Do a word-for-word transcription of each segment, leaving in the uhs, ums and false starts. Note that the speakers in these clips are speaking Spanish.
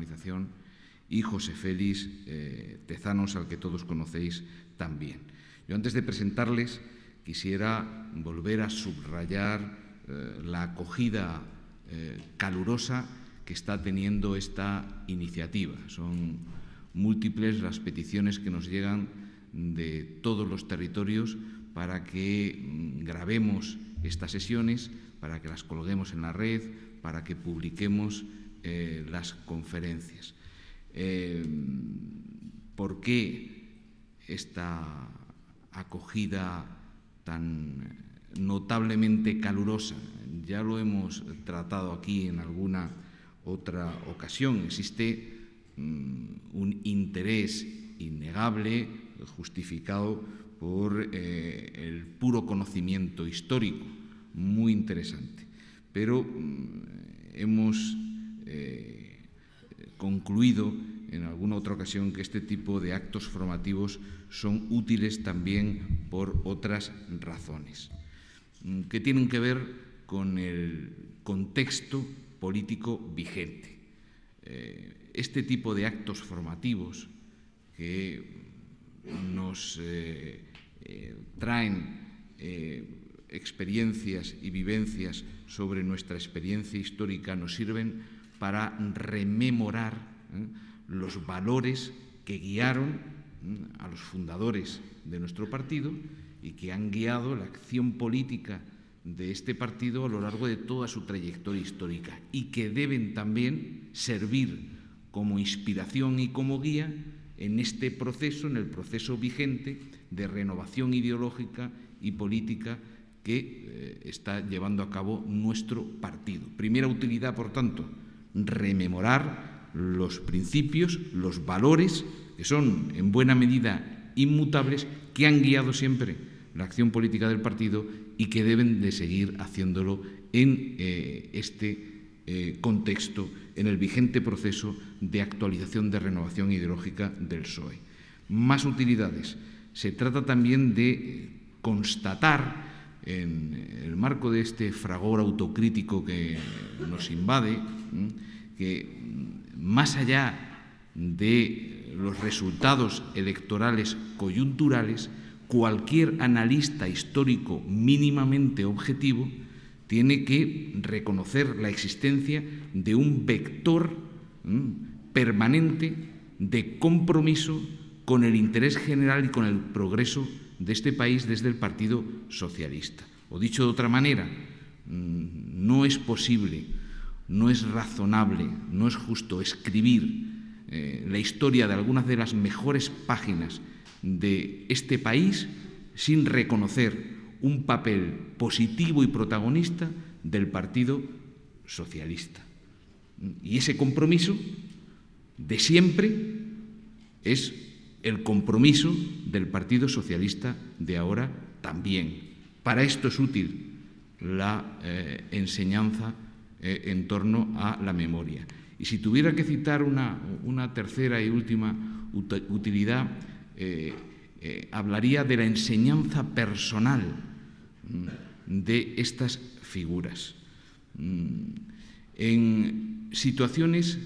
organización, y José Félix eh, Tezanos, al que todos conocéis también. Yo, antes de presentarles, quisiera volver a subrayar eh, la acogida eh, calurosa que está teniendo esta iniciativa. Son múltiples las peticiones que nos llegan de todos los territorios para que mm, grabemos estas sesiones, para que las colguemos en la red, para que publiquemos eh, las conferencias. Eh, ¿Por qué esta acogida tan notablemente calurosa? Ya lo hemos tratado aquí en alguna otra ocasión. Existe um, un interés innegable, justificado por eh, el puro conocimiento histórico, muy interesante. Pero um, hemos eh, concluido en alguna otra ocasión que este tipo de actos formativos son útiles también por otras razones, que tienen que ver con el contexto político vigente. Este tipo de actos formativos que nos eh, eh, traen eh, experiencias y vivencias sobre nuestra experiencia histórica nos sirven para rememorar ¿eh? los valores que guiaron ¿eh? a los fundadores de nuestro partido y que han guiado la acción política de este partido a lo largo de toda su trayectoria histórica y que deben también servir como inspiración y como guía en este proceso, en el proceso vigente de renovación ideológica y política que eh, está llevando a cabo nuestro partido. Primera utilidad, por tanto, rememorar los principios, los valores, que son en buena medida inmutables, que han guiado siempre la acción política del partido y que deben de seguir haciéndolo en eh, este eh, contexto, en el vigente proceso de actualización, de renovación ideológica del P S O E. Más utilidades. Se trata también de constatar, en el marco de este fragor autocrítico que nos invade, que más allá de los resultados electorales coyunturales, cualquier analista histórico mínimamente objetivo tiene que reconocer la existencia de un vector ¿m? permanente de compromiso con el interés general y con el progreso de este país desde el Partido Socialista. O dicho de otra manera, no es posible, no es razonable, no es justo escribir eh, la historia de algunas de las mejores páginas de este país sin reconocer un papel positivo y protagonista del Partido Socialista. Y ese compromiso de siempre es el compromiso del Partido Socialista de ahora también. Para esto es útil la eh, enseñanza eh, en torno a la memoria. Y si tuviera que citar una, una tercera y última utilidad, eh, eh, hablaría de la enseñanza personal de estas figuras. En situaciones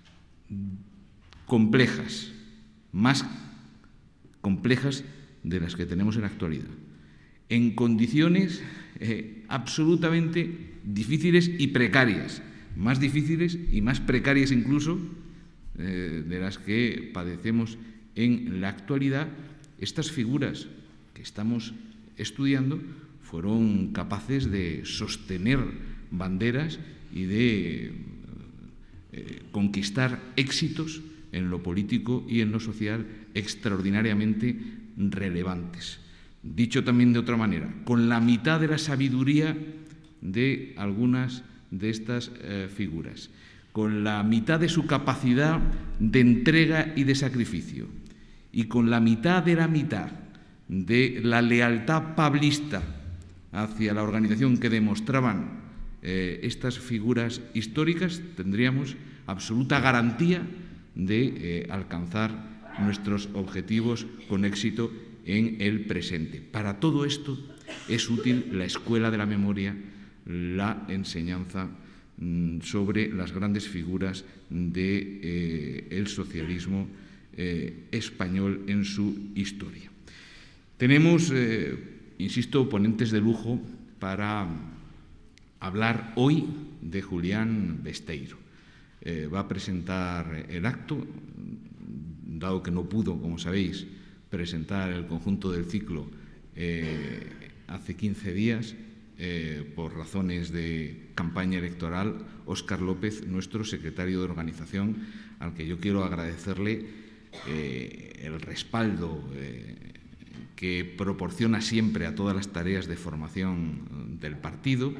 complejas, más complejas de las que tenemos en la actualidad, en condiciones eh, absolutamente difíciles y precarias, más difíciles y más precarias incluso eh, de las que padecemos en la actualidad, estas figuras que estamos estudiando fueron capaces de sostener banderas y de eh, conquistar éxitos en lo político y en lo social extraordinariamente relevantes. Dicho también de otra manera, con la mitad de la sabiduría de algunas de estas eh, figuras, con la mitad de su capacidad de entrega y de sacrificio, y con la mitad de la mitad de la lealtad pablista hacia la organización que demostraban eh, estas figuras históricas, tendríamos absoluta garantía de eh, alcanzar nuestros objetivos con éxito en el presente. Para todo esto es útil la escuela de la memoria, la enseñanza mmm, sobre las grandes figuras del de, eh, socialismo eh, español en su historia. Tenemos, eh, insisto, ponentes de lujo para hablar hoy de Julián Besteiro. Eh, va a presentar el acto, dado que no pudo, como sabéis, presentar el conjunto del ciclo eh, hace quince días, eh, por razones de campaña electoral, Óscar López, nuestro secretario de organización, al que yo quiero agradecerle eh, el respaldo eh, que proporciona siempre a todas las tareas de formación del partido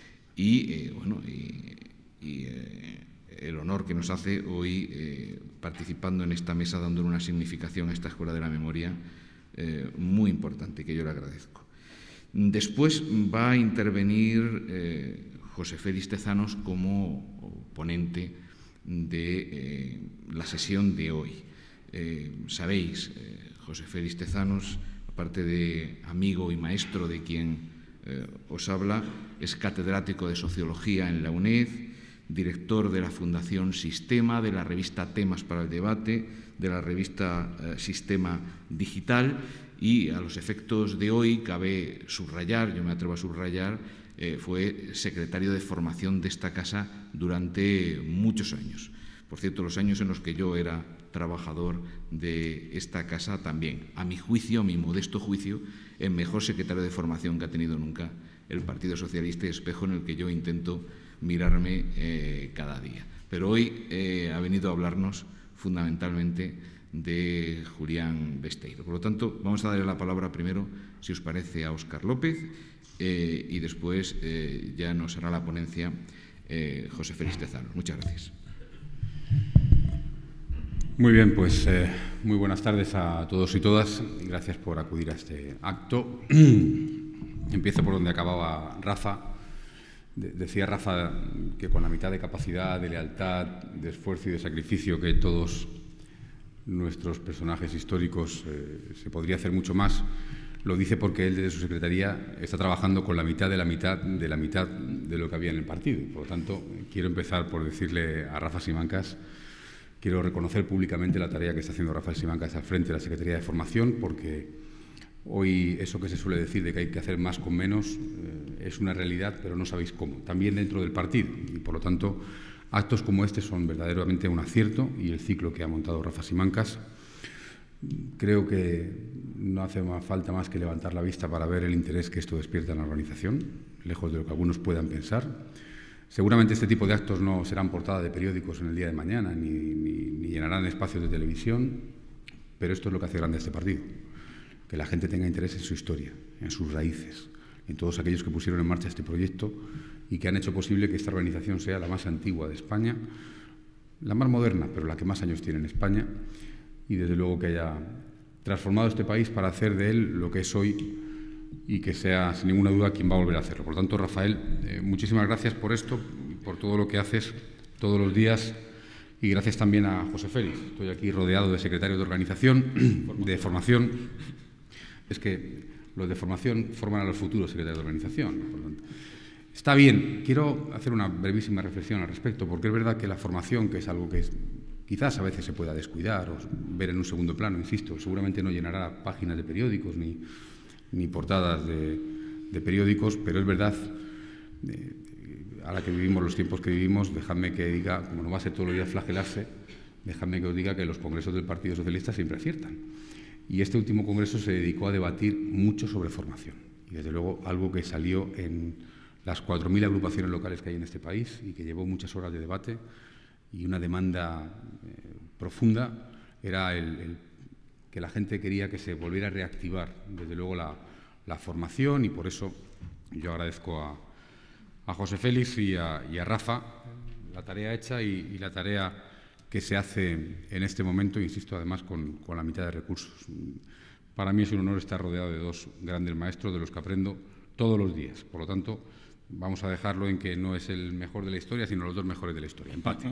y, eh, bueno, y, y eh, el honor que nos hace hoy eh, participando en esta mesa, dándole una significación a esta Escuela de la Memoria eh, muy importante, que yo le agradezco. Después va a intervenir eh, José Félix Tezanos como ponente de eh, la sesión de hoy. Eh, sabéis, eh, José Félix Tezanos, aparte de amigo y maestro de quien eh, os habla, es catedrático de Sociología en la UNED, director de la Fundación Sistema, de la revista Temas para el Debate, de la revista eh, Sistema Digital, y a los efectos de hoy cabe subrayar, yo me atrevo a subrayar, eh, fue secretario de formación de esta casa durante muchos años. Por cierto, los años en los que yo era trabajador de esta casa también, a mi juicio, a mi modesto juicio, el mejor secretario de formación que ha tenido nunca el Partido Socialista, y espejo en el que yo intento mirarme eh, cada día. Pero hoy eh, ha venido a hablarnos fundamentalmente de Julián Besteiro. Por lo tanto, vamos a darle la palabra primero, si os parece, a Óscar López eh, y después eh, ya nos hará la ponencia eh, José Félix Tezanos. Muchas gracias. Muy bien, pues eh, muy buenas tardes a todos y todas. Gracias por acudir a este acto. Empiezo por donde acababa Rafa. De decía Rafa que con la mitad de capacidad, de lealtad, de esfuerzo y de sacrificio que todos nuestros personajes históricos eh, se podría hacer mucho más. Lo dice porque él desde su secretaría está trabajando con la mitad de la mitad de la mitad de lo que había en el partido. Por lo tanto, quiero empezar por decirle a Rafa Simancas, quiero reconocer públicamente la tarea que está haciendo Rafael Simancas al frente de la Secretaría de Formación, porque hoy eso que se suele decir de que hay que hacer más con menos eh, es una realidad, pero no sabéis cómo, también dentro del partido. Y por lo tanto, actos como este son verdaderamente un acierto, y el ciclo que ha montado Rafa Simancas, creo que no hace más falta más que levantar la vista para ver el interés que esto despierta en la organización, lejos de lo que algunos puedan pensar. Seguramente este tipo de actos no serán portada de periódicos en el día de mañana, ni, ni, ni llenarán espacios de televisión, pero esto es lo que hace grande este partido, que la gente tenga interés en su historia, en sus raíces, en todos aquellos que pusieron en marcha este proyecto y que han hecho posible que esta organización sea la más antigua de España, la más moderna, pero la que más años tiene en España, y desde luego que haya transformado este país para hacer de él lo que es hoy y que sea, sin ninguna duda, quien va a volver a hacerlo. Por lo tanto, Rafael, eh, muchísimas gracias por esto, por todo lo que haces todos los días, y gracias también a José Félix. Estoy aquí rodeado de secretarios de organización, de formación. Es que los de formación forman a los futuros secretarios de organización. Por lo tanto, está bien. Quiero hacer una brevísima reflexión al respecto, porque es verdad que la formación, que es algo que es, quizás a veces se pueda descuidar o ver en un segundo plano, insisto, seguramente no llenará páginas de periódicos ni, ni portadas de, de periódicos, pero es verdad, eh, a la que vivimos, los tiempos que vivimos, dejadme que diga, como no va a ser todos los días flagelarse, dejadme que os diga que los congresos del Partido Socialista siempre aciertan. Y este último congreso se dedicó a debatir mucho sobre formación. Y desde luego algo que salió en las cuatro mil agrupaciones locales que hay en este país y que llevó muchas horas de debate y una demanda eh, profunda, era el, el que la gente quería que se volviera a reactivar, desde luego, la, la formación, y por eso yo agradezco a, a José Félix y a, y a Rafa la tarea hecha y, y la tarea que se hace en este momento, insisto, además con, con la mitad de recursos. Para mí es un honor estar rodeado de dos grandes maestros de los que aprendo todos los días. Por lo tanto, vamos a dejarlo en que no es el mejor de la historia, sino los dos mejores de la historia. Empate.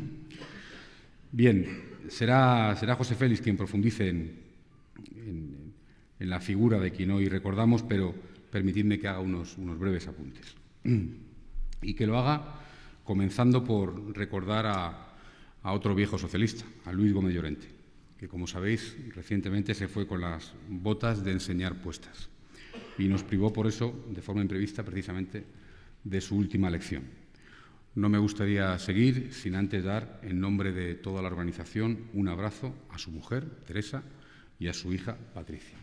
Bien, será, será José Félix quien profundice en, en, en la figura de quien hoy recordamos, pero permitidme que haga unos, unos breves apuntes. Y que lo haga comenzando por recordar a, a otro viejo socialista, a Luis Gómez Llorente, que, como sabéis, recientemente se fue con las botas de enseñar puestas y nos privó por eso, de forma imprevista, precisamente, de su última lección. No me gustaría seguir sin antes dar, en nombre de toda la organización, un abrazo a su mujer, Teresa, y a su hija, Patricia.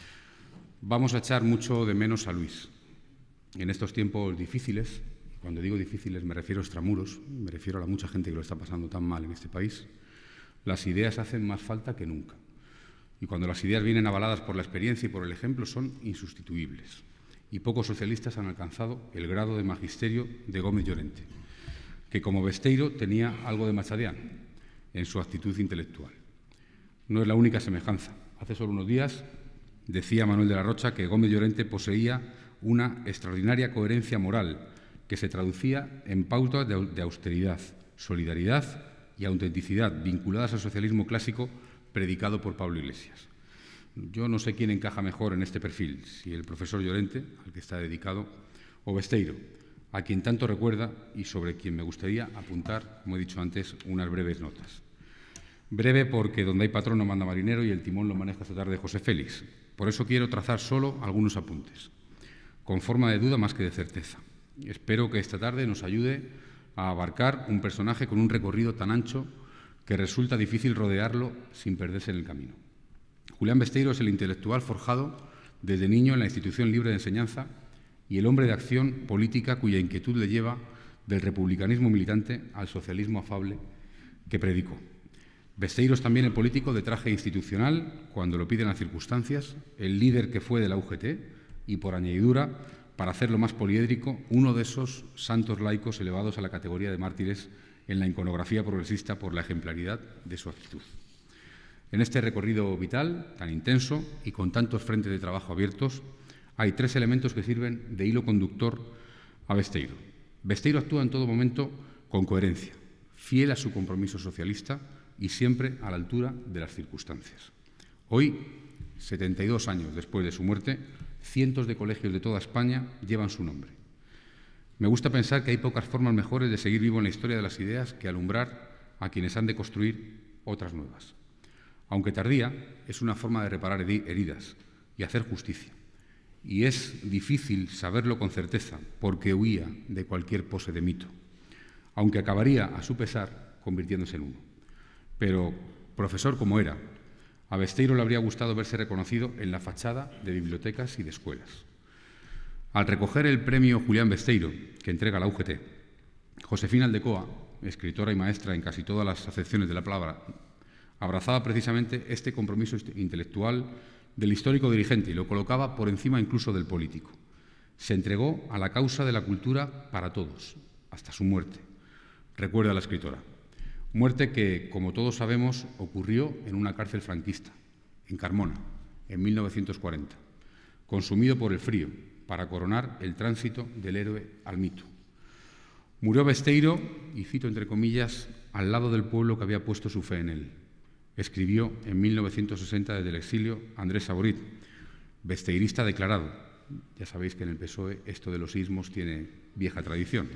Vamos a echar mucho de menos a Luis. En estos tiempos difíciles, cuando digo difíciles me refiero a extramuros, me refiero a la mucha gente que lo está pasando tan mal en este país, las ideas hacen más falta que nunca. Y cuando las ideas vienen avaladas por la experiencia y por el ejemplo, son insustituibles. Y pocos socialistas han alcanzado el grado de magisterio de Gómez Llorente, que como Besteiro tenía algo de Machadiano en su actitud intelectual. No es la única semejanza. Hace solo unos días decía Manuel de la Rocha que Gómez Llorente poseía una extraordinaria coherencia moral que se traducía en pautas de austeridad, solidaridad y autenticidad vinculadas al socialismo clásico predicado por Pablo Iglesias. Yo no sé quién encaja mejor en este perfil, si el profesor Llorente, al que está dedicado, o Besteiro, a quien tanto recuerda y sobre quien me gustaría apuntar, como he dicho antes, unas breves notas. Breve porque donde hay patrón no manda marinero y el timón lo maneja esta tarde José Félix. Por eso quiero trazar solo algunos apuntes, con forma de duda más que de certeza. Espero que esta tarde nos ayude a abarcar un personaje con un recorrido tan ancho que resulta difícil rodearlo sin perderse en el camino. Julián Besteiro es el intelectual forjado desde niño en la institución libre de enseñanza y el hombre de acción política cuya inquietud le lleva del republicanismo militante al socialismo afable que predicó. Besteiro es también el político de traje institucional, cuando lo piden las circunstancias, el líder que fue de la U G T y, por añadidura, para hacerlo más poliédrico, uno de esos santos laicos elevados a la categoría de mártires en la iconografía progresista por la ejemplaridad de su actitud. En este recorrido vital, tan intenso y con tantos frentes de trabajo abiertos, hay tres elementos que sirven de hilo conductor a Besteiro. Besteiro actúa en todo momento con coherencia, fiel a su compromiso socialista y siempre a la altura de las circunstancias. Hoy, setenta y dos años después de su muerte, cientos de colegios de toda España llevan su nombre. Me gusta pensar que hay pocas formas mejores de seguir vivo en la historia de las ideas que alumbrar a quienes han de construir otras nuevas. Aunque tardía, es una forma de reparar heridas y hacer justicia. Y es difícil saberlo con certeza, porque huía de cualquier pose de mito, aunque acabaría, a su pesar, convirtiéndose en uno. Pero, profesor como era, a Besteiro le habría gustado verse reconocido en la fachada de bibliotecas y de escuelas. Al recoger el premio Julián Besteiro, que entrega la U G T, Josefina Aldecoa, escritora y maestra en casi todas las acepciones de la palabra, abrazaba precisamente este compromiso intelectual del histórico dirigente y lo colocaba por encima incluso del político. Se entregó a la causa de la cultura para todos, hasta su muerte, recuerda la escritora. Muerte que, como todos sabemos, ocurrió en una cárcel franquista, en Carmona, en mil novecientos cuarenta, consumido por el frío, para coronar el tránsito del héroe al mito. Murió Besteiro, y cito entre comillas, al lado del pueblo que había puesto su fe en él. Escribió en mil novecientos sesenta desde el exilio Andrés Saborit, besteirista declarado. Ya sabéis que en el P S O E esto de los ismos tiene vieja tradición.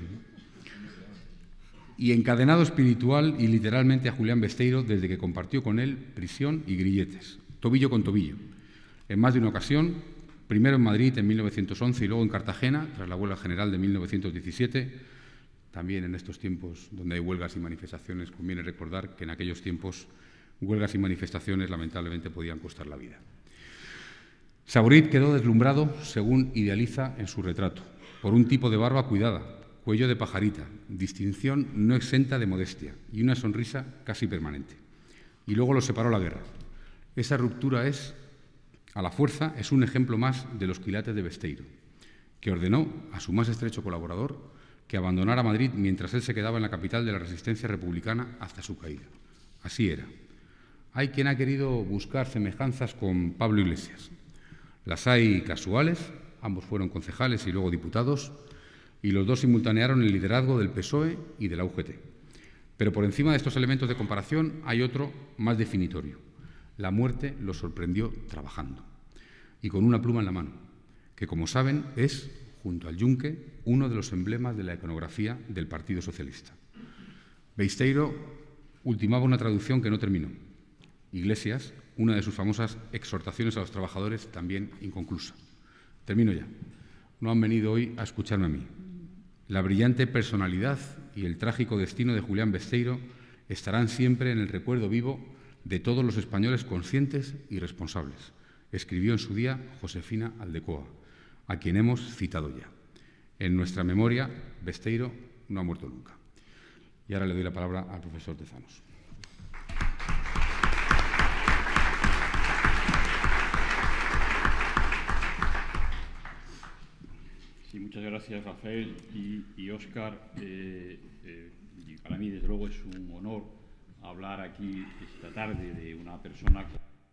Y encadenado espiritual y literalmente a Julián Besteiro desde que compartió con él prisión y grilletes, tobillo con tobillo. En más de una ocasión, primero en Madrid en mil novecientos once y luego en Cartagena, tras la huelga general de mil novecientos diecisiete. También en estos tiempos donde hay huelgas y manifestaciones, conviene recordar que en aquellos tiempos huelgas y manifestaciones lamentablemente podían costar la vida. Saborit quedó deslumbrado, según idealiza en su retrato, por un tipo de barba cuidada, cuello de pajarita, distinción no exenta de modestia y una sonrisa casi permanente. Y luego lo separó la guerra. Esa ruptura es, a la fuerza, es un ejemplo más de los quilates de Besteiro, que ordenó a su más estrecho colaborador que abandonara Madrid mientras él se quedaba en la capital de la resistencia republicana hasta su caída. Así era. Hay quien ha querido buscar semejanzas con Pablo Iglesias. Las hay casuales, ambos fueron concejales y luego diputados, y los dos simultanearon el liderazgo del P S O E y de la U G T. Pero por encima de estos elementos de comparación hay otro más definitorio. La muerte lo sorprendió trabajando y con una pluma en la mano, que como saben es junto al yunque, uno de los emblemas de la iconografía del Partido Socialista. Besteiro ultimaba una traducción que no terminó. Iglesias, una de sus famosas exhortaciones a los trabajadores, también inconclusa. Termino ya. No han venido hoy a escucharme a mí. La brillante personalidad y el trágico destino de Julián Besteiro estarán siempre en el recuerdo vivo de todos los españoles conscientes y responsables, escribió en su día Josefina Aldecoa, a quien hemos citado ya. En nuestra memoria, Besteiro no ha muerto nunca. Y ahora le doy la palabra al profesor Tezanos. Sí, muchas gracias, Rafael y, y Óscar. Eh, eh, y para mí, desde luego, es un honor hablar aquí esta tarde de una persona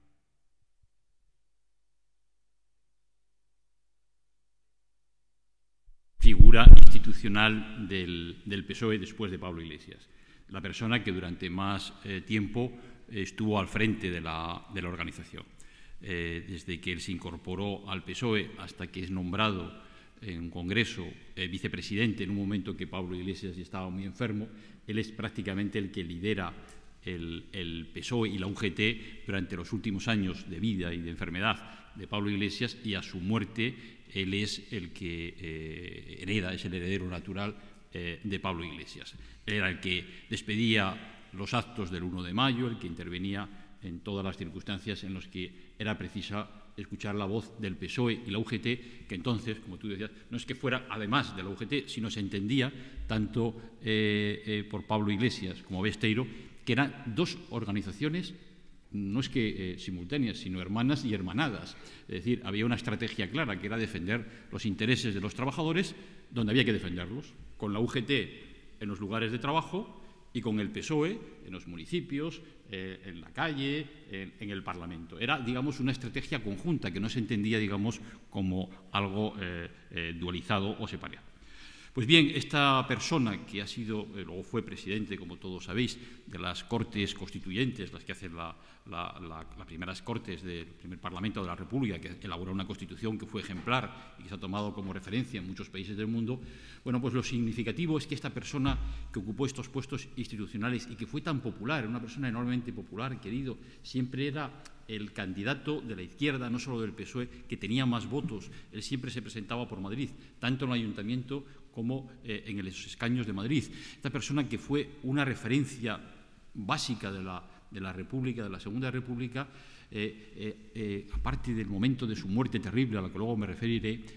figura institucional del, del P S O E después de Pablo Iglesias. La persona que durante más eh, tiempo eh, estuvo al frente de la, de la organización. Eh, desde que él se incorporó al P S O E hasta que es nombrado en un congreso eh, vicepresidente en un momento que Pablo Iglesias ya estaba muy enfermo, él es prácticamente el que lidera el, el P S O E y la U G T durante los últimos años de vida y de enfermedad de Pablo Iglesias, y a su muerte él es el que eh, hereda, es el heredero natural eh, de Pablo Iglesias. Él era el que despedía los actos del uno de mayo, el que intervenía en todas las circunstancias en las que era precisa escuchar la voz del P S O E y la U G T, que entonces, como tú decías, no es que fuera además de la U G T, sino se entendía tanto eh, eh, por Pablo Iglesias como Besteiro, que eran dos organizaciones, no es que eh, simultáneas, sino hermanas y hermanadas. Es decir, había una estrategia clara, que era defender los intereses de los trabajadores donde había que defenderlos, con la U G T en los lugares de trabajo y con el P S O E en los municipios, eh, en la calle, en, en el Parlamento. Era, digamos, una estrategia conjunta que no se entendía, digamos, como algo eh, eh, dualizado o separado. Pues bien, esta persona que ha sido, eh, luego fue presidente, como todos sabéis, de las Cortes Constituyentes, las que hacen la, la, la, las primeras Cortes del primer Parlamento de la República, que elaboró una Constitución que fue ejemplar y que se ha tomado como referencia en muchos países del mundo. Bueno, pues lo significativo es que esta persona que ocupó estos puestos institucionales y que fue tan popular, una persona enormemente popular, querido, siempre era el candidato de la izquierda, no solo del P S O E, que tenía más votos. Él siempre se presentaba por Madrid, tanto en el ayuntamiento como eh, en los escaños de Madrid. Esta persona que fue una referencia básica de la, de la República, de la Segunda República, eh, eh, eh, aparte del momento de su muerte terrible, a la que luego me referiré, eh,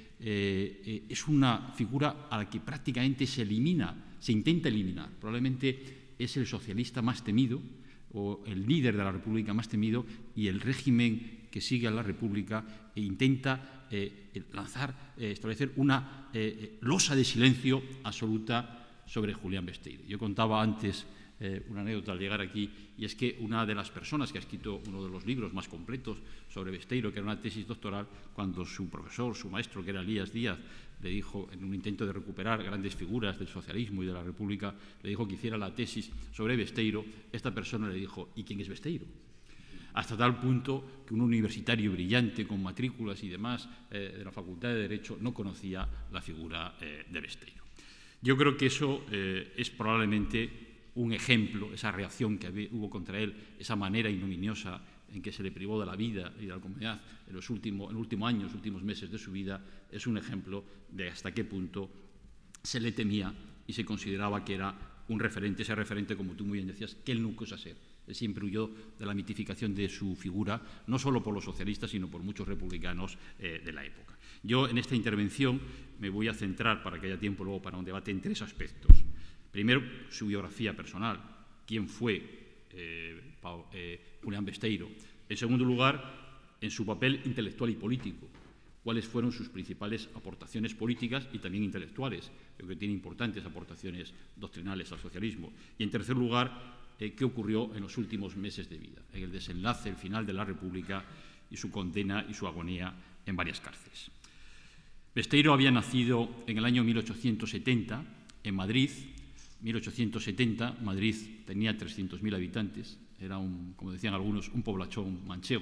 eh, es una figura a la que prácticamente se elimina, se intenta eliminar. Probablemente es el socialista más temido, o el líder de la República más temido, y el régimen que sigue a la República e intenta eh, lanzar, eh, establecer una eh, losa de silencio absoluta sobre Julián Besteiro. Yo contaba antes eh, una anécdota al llegar aquí, y es que una de las personas que ha escrito uno de los libros más completos sobre Besteiro, que era una tesis doctoral, cuando su profesor, su maestro, que era Elías Díaz, le dijo, en un intento de recuperar grandes figuras del socialismo y de la República, le dijo que hiciera la tesis sobre Besteiro, esta persona le dijo, ¿y quién es Besteiro? Hasta tal punto que un universitario brillante con matrículas y demás eh, de la Facultad de Derecho no conocía la figura eh, de Besteiro. Yo creo que eso eh, es probablemente un ejemplo, esa reacción que había, hubo contra él, esa manera ignominiosa en que se le privó de la vida y de la comunidad en los últimos, en los últimos años, los últimos meses de su vida, es un ejemplo de hasta qué punto se le temía y se consideraba que era un referente, ese referente, como tú muy bien decías, que él nunca quiso ser. Él siempre huyó de la mitificación de su figura, no solo por los socialistas, sino por muchos republicanos eh, de la época. Yo, en esta intervención, me voy a centrar, para que haya tiempo luego para un debate, en tres aspectos. Primero, su biografía personal, quién fue eh, eh, Julián Besteiro. En segundo lugar, en su papel intelectual y político, cuáles fueron sus principales aportaciones políticas y también intelectuales, creo que tiene importantes aportaciones doctrinales al socialismo. Y en tercer lugar, eh, qué ocurrió en los últimos meses de vida, en el desenlace, el final de la República y su condena y su agonía en varias cárceles. Besteiro había nacido en el año mil ochocientos setenta en Madrid. mil ochocientos setenta, Madrid tenía trescientos mil habitantes, era, un, como decían algunos, un poblachón manchego,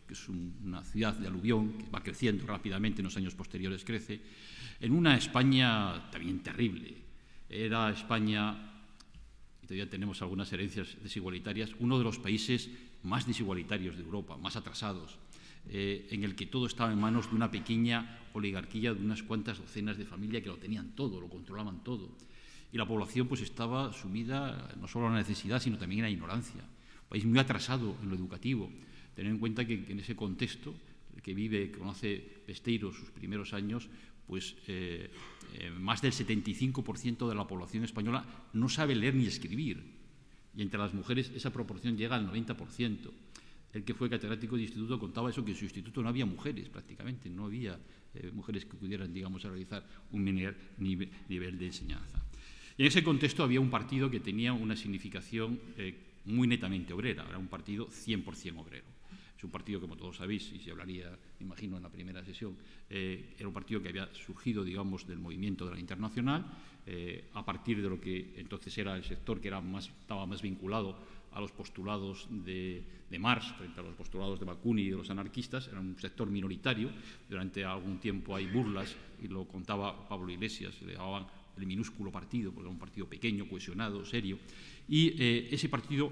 que es un, una ciudad de aluvión que va creciendo rápidamente, en los años posteriores crece, en una España también terrible. Era España, y todavía tenemos algunas herencias desigualitarias, uno de los países más desigualitarios de Europa, más atrasados, eh, en el que todo estaba en manos de una pequeña oligarquía de unas cuantas docenas de familias que lo tenían todo, lo controlaban todo. Y la población pues estaba sumida no solo en la necesidad, sino también en la ignorancia. Un país muy atrasado en lo educativo. Tener en cuenta que, que en ese contexto, el que vive, que conoce Besteiro sus primeros años, pues eh, eh, más del setenta y cinco por ciento de la población española no sabe leer ni escribir. Y entre las mujeres esa proporción llega al noventa por ciento. El que fue catedrático de instituto contaba eso, que en su instituto no había mujeres prácticamente, no había eh, mujeres que pudieran, digamos, realizar un nivel, nivel de enseñanza. Y en ese contexto había un partido que tenía una significación eh, muy netamente obrera, era un partido cien por cien obrero. Es un partido, como todos sabéis, y se hablaría, me imagino, en la primera sesión, eh, era un partido que había surgido, digamos, del movimiento de la Internacional, eh, a partir de lo que entonces era el sector que era más, estaba más vinculado a los postulados de, de Marx frente a los postulados de Bakunin y de los anarquistas. Era un sector minoritario. Durante algún tiempo hay burlas, y lo contaba Pablo Iglesias, le llamaban el minúsculo partido, porque era un partido pequeño, cohesionado, serio. Y eh, ese partido,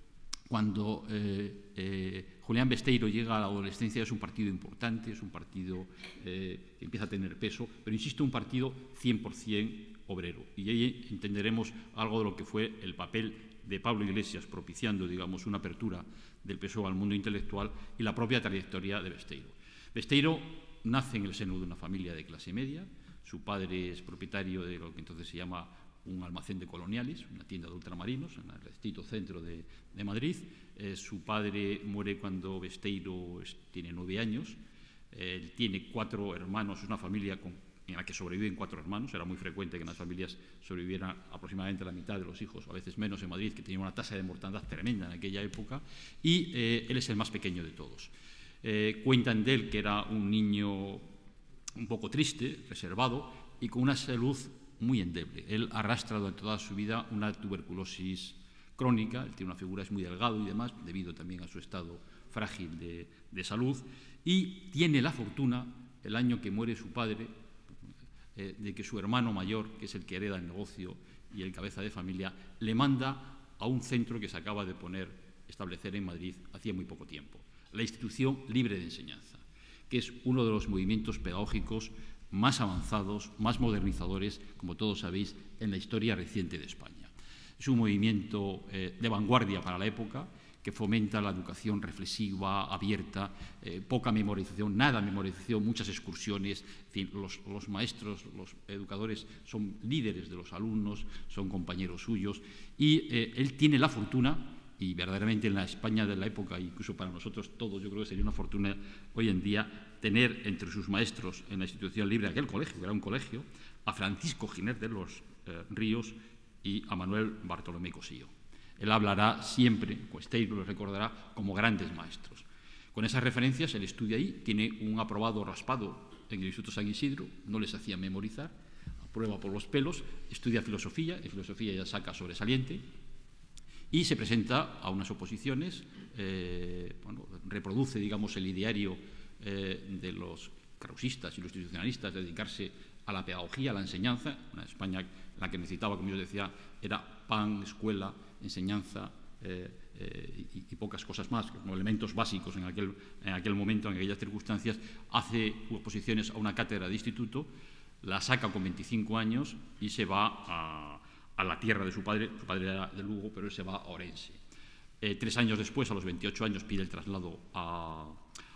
cuando eh, eh, Julián Besteiro llega a la adolescencia, es un partido importante, es un partido eh, que empieza a tener peso, pero insisto, un partido cien por cien obrero. Y ahí entenderemos algo de lo que fue el papel de Pablo Iglesias, propiciando, digamos, una apertura del P S O E al mundo intelectual, y la propia trayectoria de Besteiro. Besteiro nace en el seno de una familia de clase media. Su padre es propietario de lo que entonces se llama un almacén de coloniales, una tienda de ultramarinos, en el estricto centro de, de Madrid. Eh, su padre muere cuando Besteiro es, tiene nueve años. Eh, él tiene cuatro hermanos, es una familia con, en la que sobreviven cuatro hermanos. Era muy frecuente que en las familias sobrevivieran aproximadamente la mitad de los hijos, o a veces menos en Madrid, que tenía una tasa de mortandad tremenda en aquella época, y eh, él es el más pequeño de todos. Eh, cuentan de él que era un niño un poco triste, reservado y con una salud muy endeble. Él arrastra durante toda su vida una tuberculosis crónica, él tiene una figura, es muy delgado y demás, debido también a su estado frágil de, de salud, y tiene la fortuna, el año que muere su padre, eh, de que su hermano mayor, que es el que hereda el negocio y el cabeza de familia, le manda a un centro que se acaba de poner, establecer en Madrid hacía muy poco tiempo, la Institución Libre de Enseñanza, que es uno de los movimientos pedagógicos más avanzados, más modernizadores, como todos sabéis, en la historia reciente de España. Es un movimiento eh, de vanguardia para la época, que fomenta la educación reflexiva, abierta, eh, poca memorización, nada memorización, muchas excursiones. En fin, los, los maestros, los educadores son líderes de los alumnos, son compañeros suyos, y eh, él tiene la fortuna, y verdaderamente en la España de la época, incluso para nosotros todos, yo creo que sería una fortuna hoy en día tener entre sus maestros en la Institución Libre, aquel colegio, que era un colegio, a Francisco Giner de los eh, Ríos y a Manuel Bartolomé Cosillo. Él hablará siempre, Besteiro lo recordará, como grandes maestros. Con esas referencias, él estudia ahí, tiene un aprobado raspado en el Instituto San Isidro, no les hacía memorizar, aprueba por los pelos, estudia filosofía, en filosofía ya saca sobresaliente, y se presenta a unas oposiciones, eh, bueno, reproduce, digamos, el ideario eh, de los krausistas y los institucionalistas, de dedicarse a la pedagogía, a la enseñanza. Una España la que necesitaba, como yo decía, era pan, escuela, enseñanza eh, eh, y, y pocas cosas más, como elementos básicos en aquel, en aquel momento, en aquellas circunstancias. Hace oposiciones a una cátedra de instituto, la saca con veinticinco años y se va a a la tierra de su padre. Su padre era de Lugo, pero él se va a Orense. Eh, tres años después, a los veintiocho años, pide el traslado a,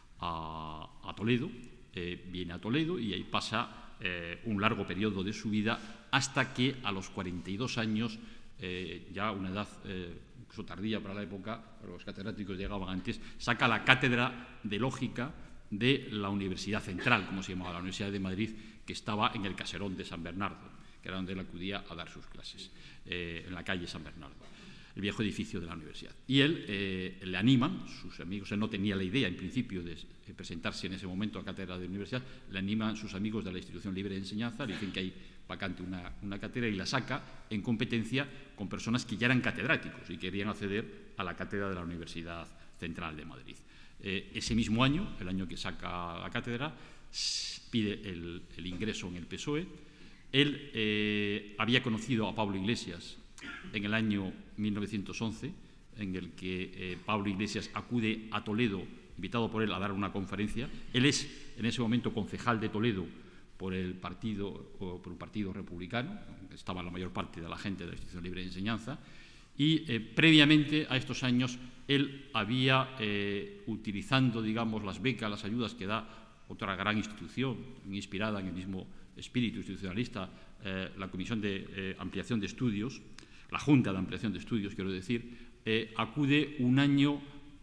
a, a Toledo, eh, viene a Toledo y ahí pasa eh, un largo periodo de su vida, hasta que a los cuarenta y dos años, eh, ya una edad eh, incluso tardía para la época, los catedráticos llegaban antes, saca la cátedra de lógica de la Universidad Central, como se llamaba, la Universidad de Madrid, que estaba en el caserón de San Bernardo, que era donde él acudía a dar sus clases, eh, en la calle San Bernardo, el viejo edificio de la universidad. Y él eh, le animan, sus amigos, él no tenía la idea en principio de presentarse en ese momento a cátedra de universidad, le animan sus amigos de la Institución Libre de Enseñanza, le dicen que hay vacante una, una cátedra, y la saca en competencia con personas que ya eran catedráticos y querían acceder a la cátedra de la Universidad Central de Madrid. Eh, ese mismo año, el año que saca la cátedra, pide el, el ingreso en el P S O E. Él eh, había conocido a Pablo Iglesias en el año mil novecientos once, en el que eh, Pablo Iglesias acude a Toledo, invitado por él a dar una conferencia. Él es, en ese momento, concejal de Toledo por el partido, o por un partido republicano, estaba la mayor parte de la gente de la Institución Libre de Enseñanza, y eh, previamente a estos años él había, eh, utilizando, digamos, las becas, las ayudas que da otra gran institución, inspirada en el mismo espíritu institucionalista, eh, la Comisión de eh, Ampliación de Estudios, la Junta de Ampliación de Estudios, quiero decir, eh, acude un año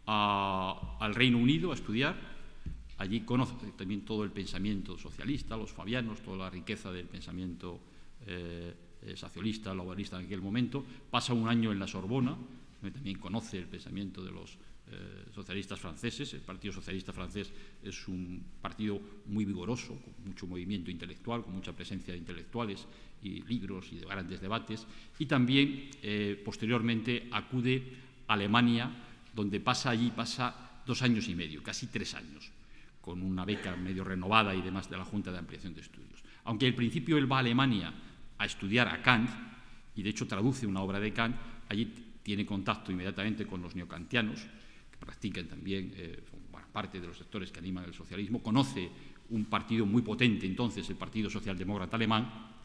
a, al Reino Unido a estudiar. Allí conoce también todo el pensamiento socialista, los fabianos, toda la riqueza del pensamiento eh, socialista, laboralista en aquel momento. Pasa un año en la Sorbona, donde también conoce el pensamiento de los eh, socialistas franceses. El Partido Socialista francés es un partido muy vigoroso, con mucho movimiento intelectual, con mucha presencia de intelectuales y libros y de grandes debates. Y también, eh, posteriormente, acude a Alemania, donde pasa allí pasa dos años y medio, casi tres años, con una beca medio renovada y demás de la Junta de Ampliación de Estudios. Aunque al principio él va a Alemania a estudiar a Kant, y de hecho traduce una obra de Kant, allí tiene contacto inmediatamente con los neokantianos, que practican también, eh, son buena parte de los sectores que animan el socialismo, conoce un partido muy potente entonces, el Partido Socialdemócrata Alemán,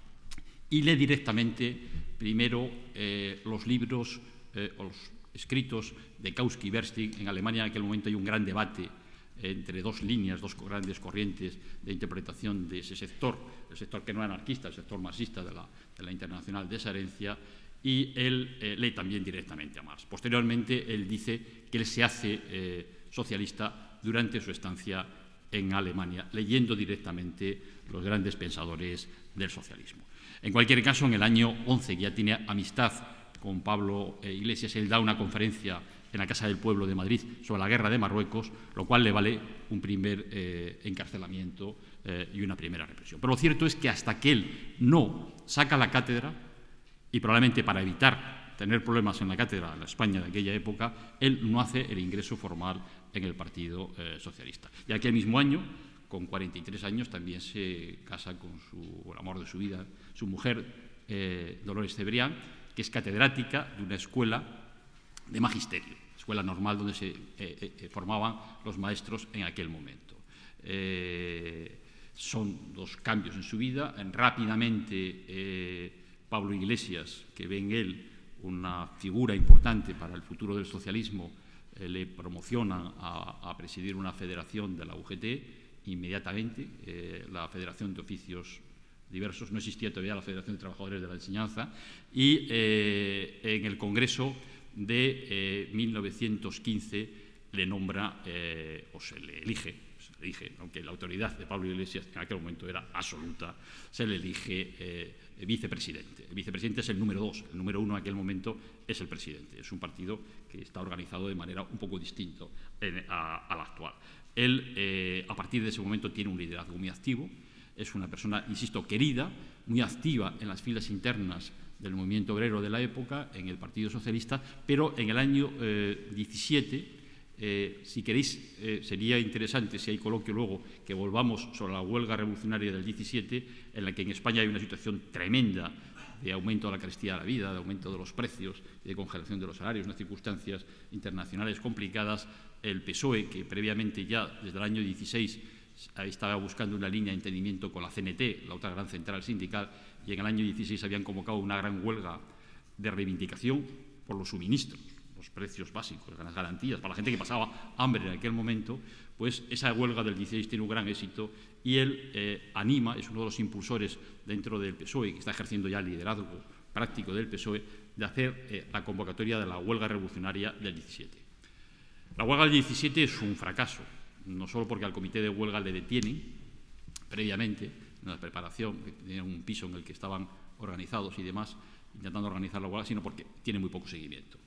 y lee directamente primero eh, los libros eh, o los escritos de Kautsky-Bernstein. En Alemania en aquel momento hay un gran debate entre dos líneas, dos grandes corrientes de interpretación de ese sector, el sector que no era anarquista, el sector marxista de la, de la Internacional de esa herencia, y él eh, lee también directamente a Marx. Posteriormente, él dice que él se hace eh, socialista durante su estancia en Alemania, leyendo directamente los grandes pensadores del socialismo. En cualquier caso, en el año once, que ya tiene amistad con Pablo eh, Iglesias, él da una conferencia en la Casa del Pueblo de Madrid sobre la guerra de Marruecos, lo cual le vale un primer eh, encarcelamiento eh, y una primera represión. Pero lo cierto es que hasta que él no saca la cátedra, y probablemente para evitar tener problemas en la cátedra en la España de aquella época, él no hace el ingreso formal en el Partido eh, Socialista. Y aquel mismo año, con cuarenta y tres años, también se casa con su, el amor de su vida, su mujer, eh, Dolores Cebrián, que es catedrática de una escuela de magisterio, escuela normal donde se eh, eh, formaban los maestros en aquel momento. Eh, son dos cambios en su vida. Rápidamente, eh, Pablo Iglesias, que ve en él una figura importante para el futuro del socialismo, eh, le promociona a, a presidir una federación de la U G T inmediatamente, eh, la Federación de Oficios Diversos. No existía todavía la Federación de Trabajadores de la Enseñanza, y eh, en el Congreso de eh, mil novecientos quince le nombra, eh, o se le elige, se le elige, aunque la autoridad de Pablo Iglesias en aquel momento era absoluta, se le elige eh, vicepresidente. El vicepresidente es el número dos, el número uno en aquel momento es el presidente. Es un partido que está organizado de manera un poco distinta a, a la actual. Él, eh, a partir de ese momento, tiene un liderazgo muy activo. Es una persona, insisto, querida, muy activa en las filas internas del movimiento obrero de la época, en el Partido Socialista, pero en el año eh, diecisiete, eh, si queréis, eh, sería interesante, si hay coloquio luego, que volvamos sobre la huelga revolucionaria del diecisiete, en la que en España hay una situación tremenda de aumento de la carestía de la vida, de aumento de los precios, de congelación de los salarios, unas circunstancias internacionales complicadas. El P S O E, que previamente ya desde el año dieciséis estaba buscando una línea de entendimiento con la C N T, la otra gran central sindical, y en el año dieciséis habían convocado una gran huelga de reivindicación por los suministros, los precios básicos, las garantías, para la gente que pasaba hambre en aquel momento. Pues esa huelga del dieciséis tiene un gran éxito, y él eh, anima, es uno de los impulsores dentro del P S O E, que está ejerciendo ya el liderazgo práctico del P S O E, de hacer eh, la convocatoria de la huelga revolucionaria del diecisiete. La huelga del diecisiete es un fracaso, no solo porque al comité de huelga le detienen previamente en la preparación, tenían un piso en el que estaban organizados y demás, intentando organizar la huelga, sino porque tiene muy poco seguimiento.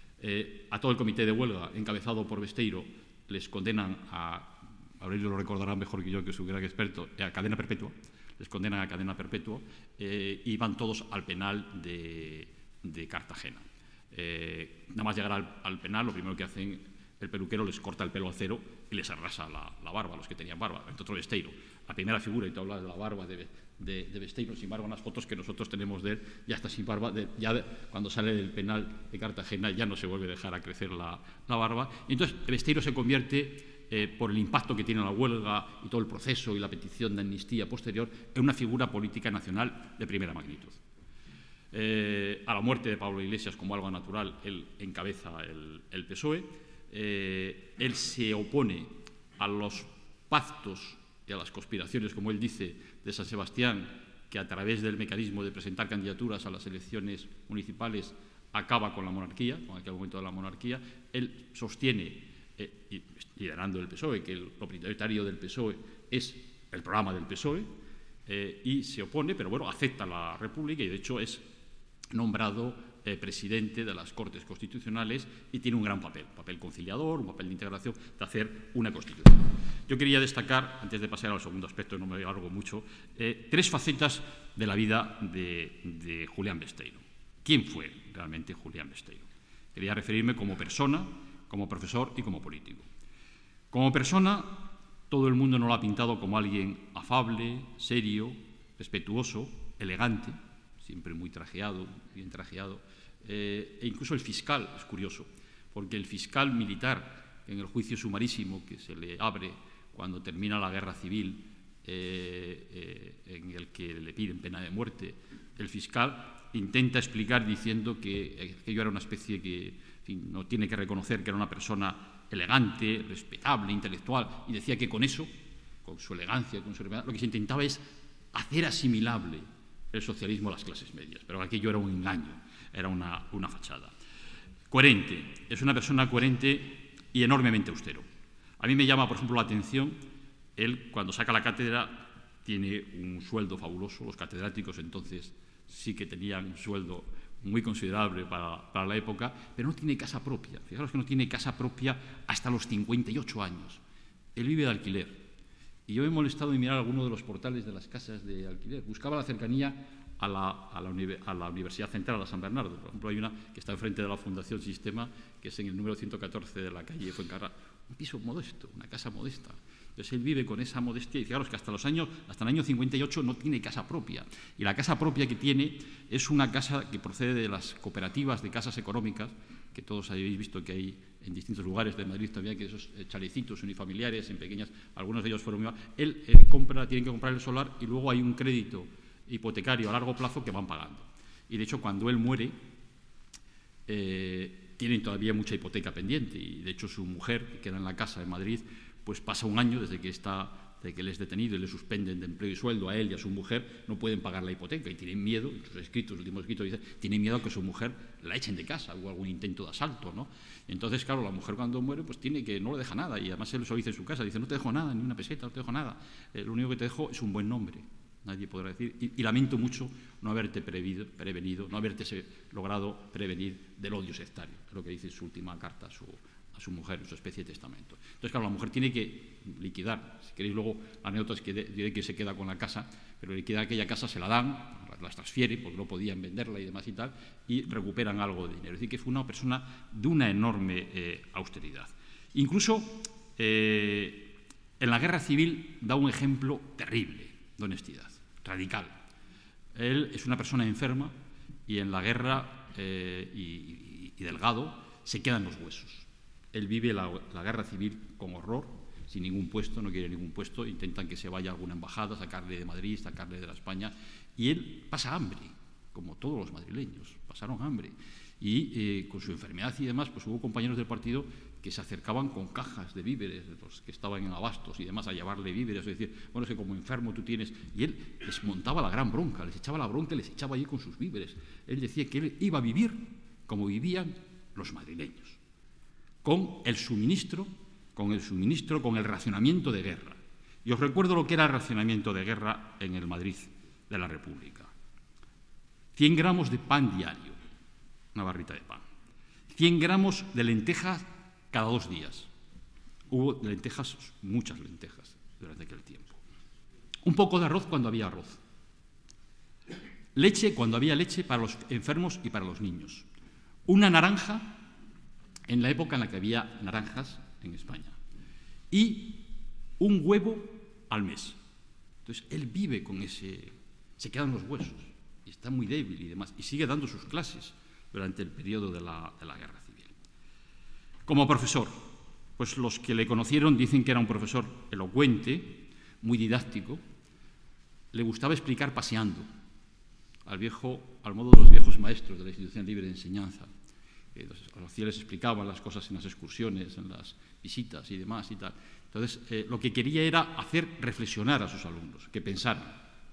Eh, a todo el comité de huelga, encabezado por Besteiro, les condenan a, Aurelio lo recordará mejor que yo, que es un gran experto, a cadena perpetua, les condenan a cadena perpetua eh, y van todos al penal de, de Cartagena. Eh, nada más llegar al, al penal, lo primero que hacen El peluquero les corta el pelo a cero y les arrasa la, la barba, los que tenían barba. Entre otro, Besteiro. La primera figura, y tú hablas de la barba de, de, de Besteiro, sin embargo, en las fotos que nosotros tenemos de él, ya está sin barba. De, ya de, cuando sale del penal de Cartagena ya no se vuelve a dejar a crecer la, la barba. Y entonces, Besteiro se convierte, eh, por el impacto que tiene la huelga y todo el proceso y la petición de amnistía posterior, en una figura política nacional de primera magnitud. Eh, a la muerte de Pablo Iglesias, como algo natural, él encabeza el, el P S O E. Eh, él se opone a los pactos y a las conspiraciones, como él dice, de San Sebastián, que a través del mecanismo de presentar candidaturas a las elecciones municipales acaba con la monarquía, con aquel momento de la monarquía. Él sostiene, eh, liderando el P S O E, que el, lo prioritario del P S O E es el programa del P S O E, eh, y se opone, pero bueno, acepta la República y de hecho es nombrado Eh, presidente de las Cortes Constitucionales y tiene un gran papel, un papel conciliador, un papel de integración, de hacer una Constitución. Yo quería destacar, antes de pasar al segundo aspecto, no me alargo mucho, eh, tres facetas de la vida de, de Julián Besteiro. ¿Quién fue realmente Julián Besteiro? Quería referirme como persona, como profesor y como político. Como persona, todo el mundo no lo ha pintado como alguien afable, serio, respetuoso, elegante, siempre muy trajeado, bien trajeado, eh, e incluso el fiscal, es curioso, porque el fiscal militar, en el juicio sumarísimo que se le abre cuando termina la guerra civil, eh, eh, en el que le piden pena de muerte, el fiscal intenta explicar diciendo que aquello era una especie que, en fin, no tiene que reconocer que era una persona elegante, respetable, intelectual, y decía que con eso, con su elegancia, con su lo que se intentaba es hacer asimilable el socialismo a las clases medias, pero aquello era un engaño, era una, una fachada. Coherente, es una persona coherente y enormemente austero. A mí me llama, por ejemplo, la atención, él cuando saca la cátedra tiene un sueldo fabuloso, los catedráticos entonces sí que tenían un sueldo muy considerable para, para la época, pero no tiene casa propia. Fijaros que no tiene casa propia hasta los cincuenta y ocho años. Él vive de alquiler. Y yo me he molestado en mirar algunos de los portales de las casas de alquiler. Buscaba la cercanía a la, a, la a la Universidad Central, a San Bernardo. Por ejemplo, hay una que está enfrente de la Fundación Sistema, que es en el número ciento catorce de la calle Fuencarral. Un piso modesto, una casa modesta. Entonces él vive con esa modestia y fijaros que hasta, los años, hasta el año cincuenta y ocho no tiene casa propia. Y la casa propia que tiene es una casa que procede de las cooperativas de casas económicas, que todos habéis visto que hay en distintos lugares de Madrid también, que esos chalecitos unifamiliares en pequeñas, algunos de ellos fueron muy mal. Él eh, compra, tienen que comprar el solar y luego hay un crédito hipotecario a largo plazo que van pagando. Y de hecho, cuando él muere, eh, tienen todavía mucha hipoteca pendiente y de hecho su mujer, que queda en la casa en Madrid, pues pasa un año desde que está de que él es detenido y le suspenden de empleo y sueldo a él y a su mujer, no pueden pagar la hipoteca y tienen miedo, en sus escritos, el último escrito dice, tienen miedo a que su mujer la echen de casa o algún intento de asalto, ¿no? Entonces, claro, la mujer cuando muere, pues tiene que, no le deja nada y además él eso lo dice en su casa, dice, no te dejo nada, ni una peseta, no te dejo nada, eh, lo único que te dejo es un buen nombre, nadie podrá decir, y, y lamento mucho no haberte prevido, prevenido, no haberte se, logrado prevenir del odio sectario, es lo que dice en su última carta a su a su mujer, en su especie de testamento. Entonces, claro, la mujer tiene que liquidar. Si queréis luego, la anécdota es que diré que se queda con la casa, pero liquidar aquella casa se la dan, las transfiere, porque no podían venderla y demás y tal, y recuperan algo de dinero. Es decir, que fue una persona de una enorme eh, austeridad. Incluso, eh, en la guerra civil da un ejemplo terrible de honestidad, radical. Él es una persona enferma y en la guerra, eh, y, y, y delgado, se quedan los huesos. Él vive la, la guerra civil con horror, sin ningún puesto, no quiere ningún puesto, intentan que se vaya a alguna embajada, sacarle de Madrid, sacarle de la España, y él pasa hambre, como todos los madrileños, pasaron hambre. Y eh, con su enfermedad y demás, pues hubo compañeros del partido que se acercaban con cajas de víveres, de los que estaban en abastos y demás, a llevarle víveres, es decir, bueno, es que como enfermo tú tienes... Y él les montaba la gran bronca, les echaba la bronca y les echaba allí con sus víveres. Él decía que él iba a vivir como vivían los madrileños, con el suministro, con el suministro, con el racionamiento de guerra. Y os recuerdo lo que era el racionamiento de guerra en el Madrid de la República. cien gramos de pan diario, una barrita de pan. cien gramos de lentejas cada dos días. Hubo lentejas, muchas lentejas, durante aquel tiempo. Un poco de arroz cuando había arroz. Leche cuando había leche para los enfermos y para los niños. Una naranja en la época en la que había naranjas en España, y un huevo al mes. Entonces, él vive con ese, se quedan los huesos, y está muy débil y demás, y sigue dando sus clases durante el periodo de la, de la Guerra Civil. Como profesor, pues los que le conocieron dicen que era un profesor elocuente, muy didáctico, le gustaba explicar paseando, al, viejo, al modo de los viejos maestros de la Institución Libre de Enseñanza. Eh, los oficiales explicaban las cosas en las excursiones, en las visitas y demás y tal. Entonces, eh, lo que quería era hacer reflexionar a sus alumnos, que pensaran.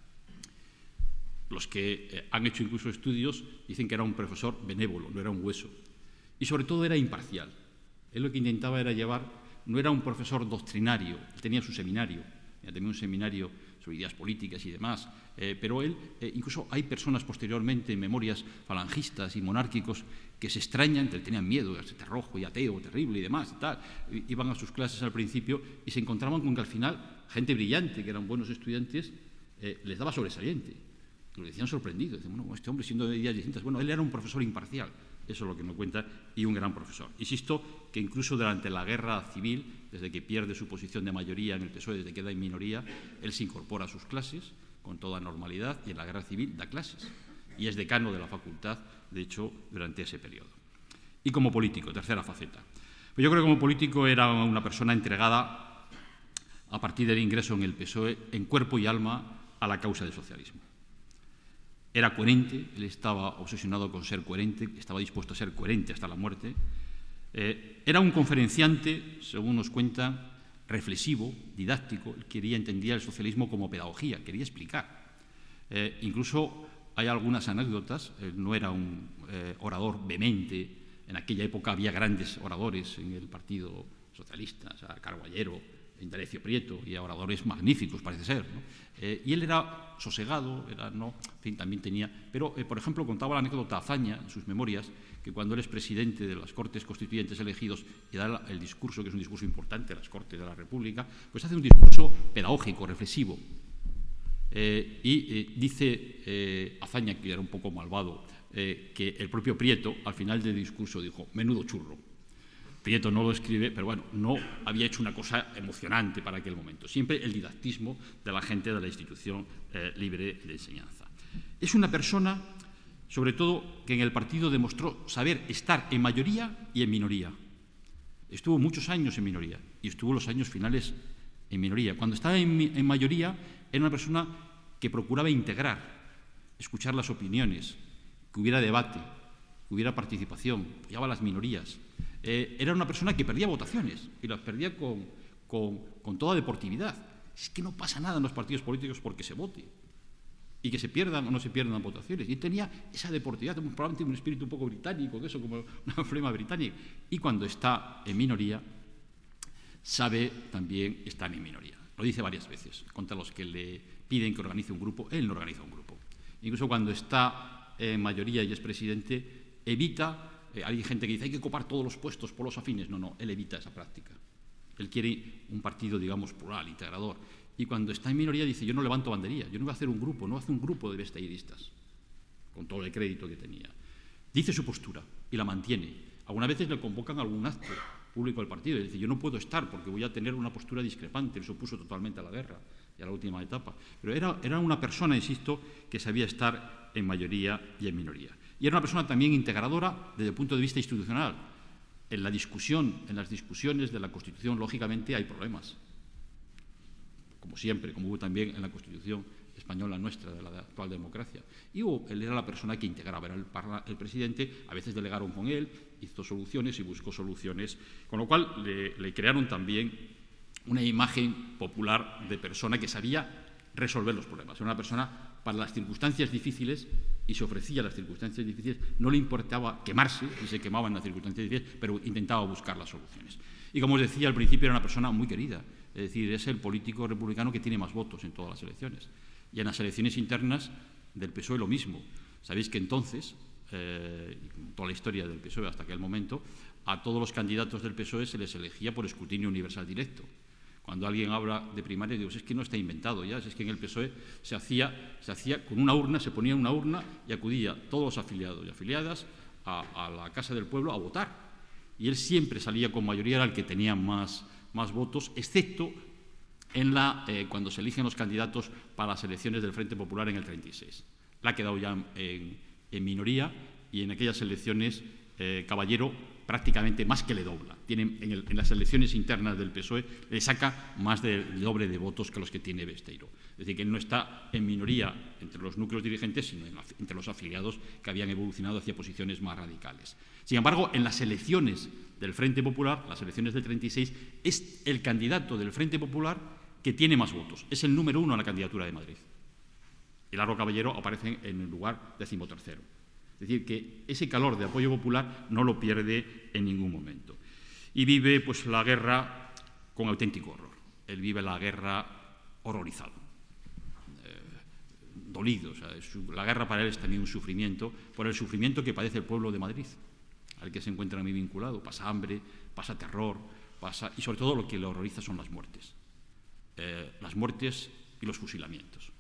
Los que eh, han hecho incluso estudios dicen que era un profesor benévolo, no era un hueso. Y sobre todo era imparcial. Él lo que intentaba era llevar, no era un profesor doctrinario, él tenía su seminario, tenía un seminario sobre ideas políticas y demás, eh, pero él, eh, incluso hay personas posteriormente en memorias falangistas y monárquicos que se extrañan, que tenían miedo, este rojo y ateo, terrible y demás, y tal. Iban a sus clases al principio y se encontraban con que al final gente brillante, que eran buenos estudiantes, eh, les daba sobresaliente. Lo decían sorprendidos, decían, bueno, este hombre siendo de ideas distintas, bueno, él era un profesor imparcial, eso es lo que nos cuenta, y un gran profesor. Insisto que incluso durante la Guerra Civil, desde que pierde su posición de mayoría en el P S O E, desde que queda en minoría, él se incorpora a sus clases con toda normalidad y en la Guerra Civil da clases. Y es decano de la facultad, de hecho, durante ese periodo. Y como político, tercera faceta. Pues yo creo que como político era una persona entregada, a partir del ingreso en el P S O E, en cuerpo y alma a la causa del socialismo. Era coherente, él estaba obsesionado con ser coherente, estaba dispuesto a ser coherente hasta la muerte. Eh, era un conferenciante, según nos cuenta, reflexivo, didáctico. Él quería, entendía el socialismo como pedagogía, quería explicar. Eh, incluso hay algunas anécdotas, él no era un eh, orador vehemente, en aquella época había grandes oradores en el Partido Socialista, o sea, Carguallero, Indalecio Prieto, y oradores magníficos, parece ser, ¿no? Eh, y él era sosegado, era, no, en fin, también tenía... Pero, eh, por ejemplo, contaba la anécdota Azaña, en sus memorias, que cuando él es presidente de las Cortes Constituyentes elegidos y da el discurso, que es un discurso importante de las Cortes de la República, pues hace un discurso pedagógico, reflexivo. Eh, y eh, dice eh, Azaña, que era un poco malvado, eh, que el propio Prieto, al final del discurso, dijo, menudo churro. Prieto no lo escribe, pero bueno, no había hecho una cosa emocionante para aquel momento. Siempre el didactismo de la gente de la Institución eh, Libre de Enseñanza. Es una persona, sobre todo, que en el partido demostró saber estar en mayoría y en minoría. Estuvo muchos años en minoría y estuvo los años finales en minoría. Cuando estaba en, en mayoría, era una persona que procuraba integrar, escuchar las opiniones, que hubiera debate, que hubiera participación, apoyaba a las minorías. Eh, era una persona que perdía votaciones y las perdía con, con, con toda deportividad. Es que no pasa nada en los partidos políticos porque se vote y que se pierdan o no se pierdan votaciones. Y tenía esa deportividad, probablemente un espíritu un poco británico, de eso, como una flema británica. Y cuando está en minoría, sabe también estar en minoría. Lo dice varias veces. Contra los que le piden que organice un grupo, él no organiza un grupo. Incluso cuando está en mayoría y es presidente, evita... Eh, hay gente que dice hay que copar todos los puestos por los afines. No, no, él evita esa práctica. Él quiere un partido, digamos, plural, integrador. Y cuando está en minoría dice, yo no levanto bandería, yo no voy a hacer un grupo, no voy a hacer un grupo de besteidistas, con todo el crédito que tenía. Dice su postura y la mantiene. Algunas veces le convocan a algún acto público del partido y dice, yo no puedo estar porque voy a tener una postura discrepante. Él se opuso totalmente a la guerra y a la última etapa. Pero era, era una persona, insisto, que sabía estar en mayoría y en minoría. Y era una persona también integradora desde el punto de vista institucional. En la discusión, en las discusiones de la Constitución, lógicamente, hay problemas. Como siempre, como hubo también en la Constitución española nuestra, de la actual democracia. Y hubo, él era la persona que integraba, era el, el presidente, a veces delegaron con él, hizo soluciones y buscó soluciones, con lo cual le, le crearon también una imagen popular de persona que sabía resolver los problemas. Era una persona para las circunstancias difíciles, y se ofrecía a las circunstancias difíciles, no le importaba quemarse, y se quemaba en las circunstancias difíciles, pero intentaba buscar las soluciones. Y como os decía, al principio era una persona muy querida, es decir, es el político republicano que tiene más votos en todas las elecciones. Y en las elecciones internas del P S O E lo mismo. Sabéis que entonces, eh, toda la historia del P S O E hasta aquel momento, a todos los candidatos del P S O E se les elegía por escrutinio universal directo. Cuando alguien habla de primaria, digo, es que no está inventado ya, es que en el P S O E se hacía, se hacía con una urna, se ponía una urna y acudía todos los afiliados y afiliadas a, a la Casa del Pueblo a votar. y él siempre salía con mayoría, era el que tenía más, más votos, excepto en la, eh, cuando se eligen los candidatos para las elecciones del Frente Popular en el treinta y seis. La ha quedado ya en, en minoría y en aquellas elecciones eh, Caballero prácticamente más que le dobla. Tiene, en, el, en las elecciones internas del P S O E le saca más del doble de votos que los que tiene Besteiro. Es decir, que él no está en minoría entre los núcleos dirigentes, sino en, entre los afiliados que habían evolucionado hacia posiciones más radicales. Sin embargo, en las elecciones del Frente Popular, las elecciones del treinta y seis, es el candidato del Frente Popular que tiene más votos. Es el número uno en la candidatura de Madrid. Y Largo Caballero aparece en el lugar decimotercero. Es decir, que ese calor de apoyo popular no lo pierde en ningún momento. Y vive pues, la guerra con auténtico horror. Él vive la guerra horrorizado, eh, dolido. O sea, su, la guerra para él es también un sufrimiento, por el sufrimiento que padece el pueblo de Madrid, al que se encuentra muy vinculado. Pasa hambre, pasa terror, pasa, y sobre todo lo que le horroriza son las muertes. Eh, las muertes y los fusilamientos.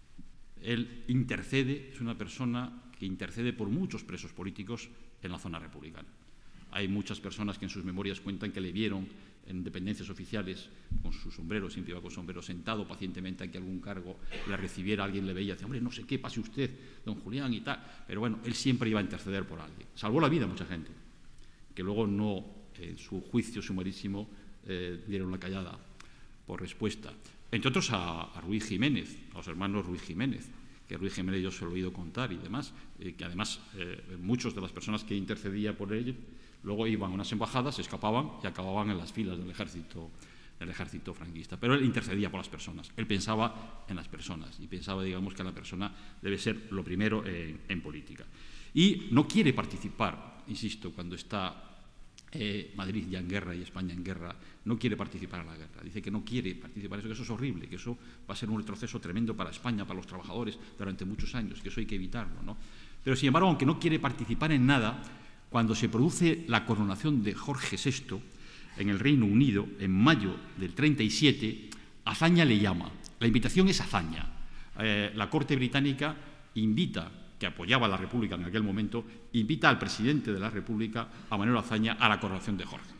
Él intercede, es una persona que intercede por muchos presos políticos en la zona republicana. Hay muchas personas que en sus memorias cuentan que le vieron en dependencias oficiales con su sombrero, siempre iba con sombrero, sentado pacientemente a que algún cargo le recibiera, alguien le veía y decía, hombre, no sé qué, pase usted, don Julián y tal. Pero bueno, él siempre iba a interceder por alguien. Salvó la vida a mucha gente, que luego no, en su juicio sumarísimo, eh, dieron la callada por respuesta. Entre otros a, a Ruiz Jiménez, a los hermanos Ruiz Jiménez, que Ruiz Jiménez yo se lo he oído contar y demás, eh, que además eh, muchos de las personas que intercedía por él luego iban a unas embajadas, se escapaban y acababan en las filas del ejército, del ejército franquista. Pero él intercedía por las personas, él pensaba en las personas y pensaba, digamos, que la persona debe ser lo primero en, en política. Y no quiere participar, insisto, cuando está eh, Madrid ya en guerra y España en guerra, no quiere participar en la guerra. Dice que no quiere participar, eso, que eso es horrible, que eso va a ser un retroceso tremendo para España, para los trabajadores durante muchos años, que eso hay que evitarlo, ¿no? Pero, sin embargo, aunque no quiere participar en nada, cuando se produce la coronación de Jorge sexto en el Reino Unido, en mayo del treinta y siete, Azaña le llama. La invitación es Azaña. Eh, la Corte británica invita, que apoyaba a la República en aquel momento, invita al presidente de la República, a Manuel Azaña, a la coronación de Jorge.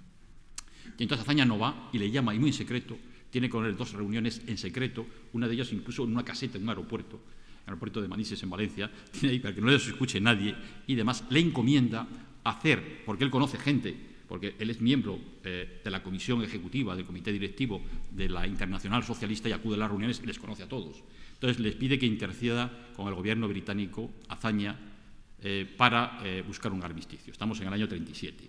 Y entonces Azaña no va y le llama, y muy en secreto, tiene con él dos reuniones en secreto, una de ellas incluso en una caseta en un aeropuerto, en el aeropuerto de Manises en Valencia, tiene ahí para que no le escuche nadie, y demás le encomienda hacer, porque él conoce gente, porque él es miembro eh, de la comisión ejecutiva, del comité directivo de la Internacional Socialista y acude a las reuniones y les conoce a todos. Entonces les pide que interceda con el gobierno británico, Azaña, eh, para eh, buscar un armisticio. Estamos en el año treinta y siete.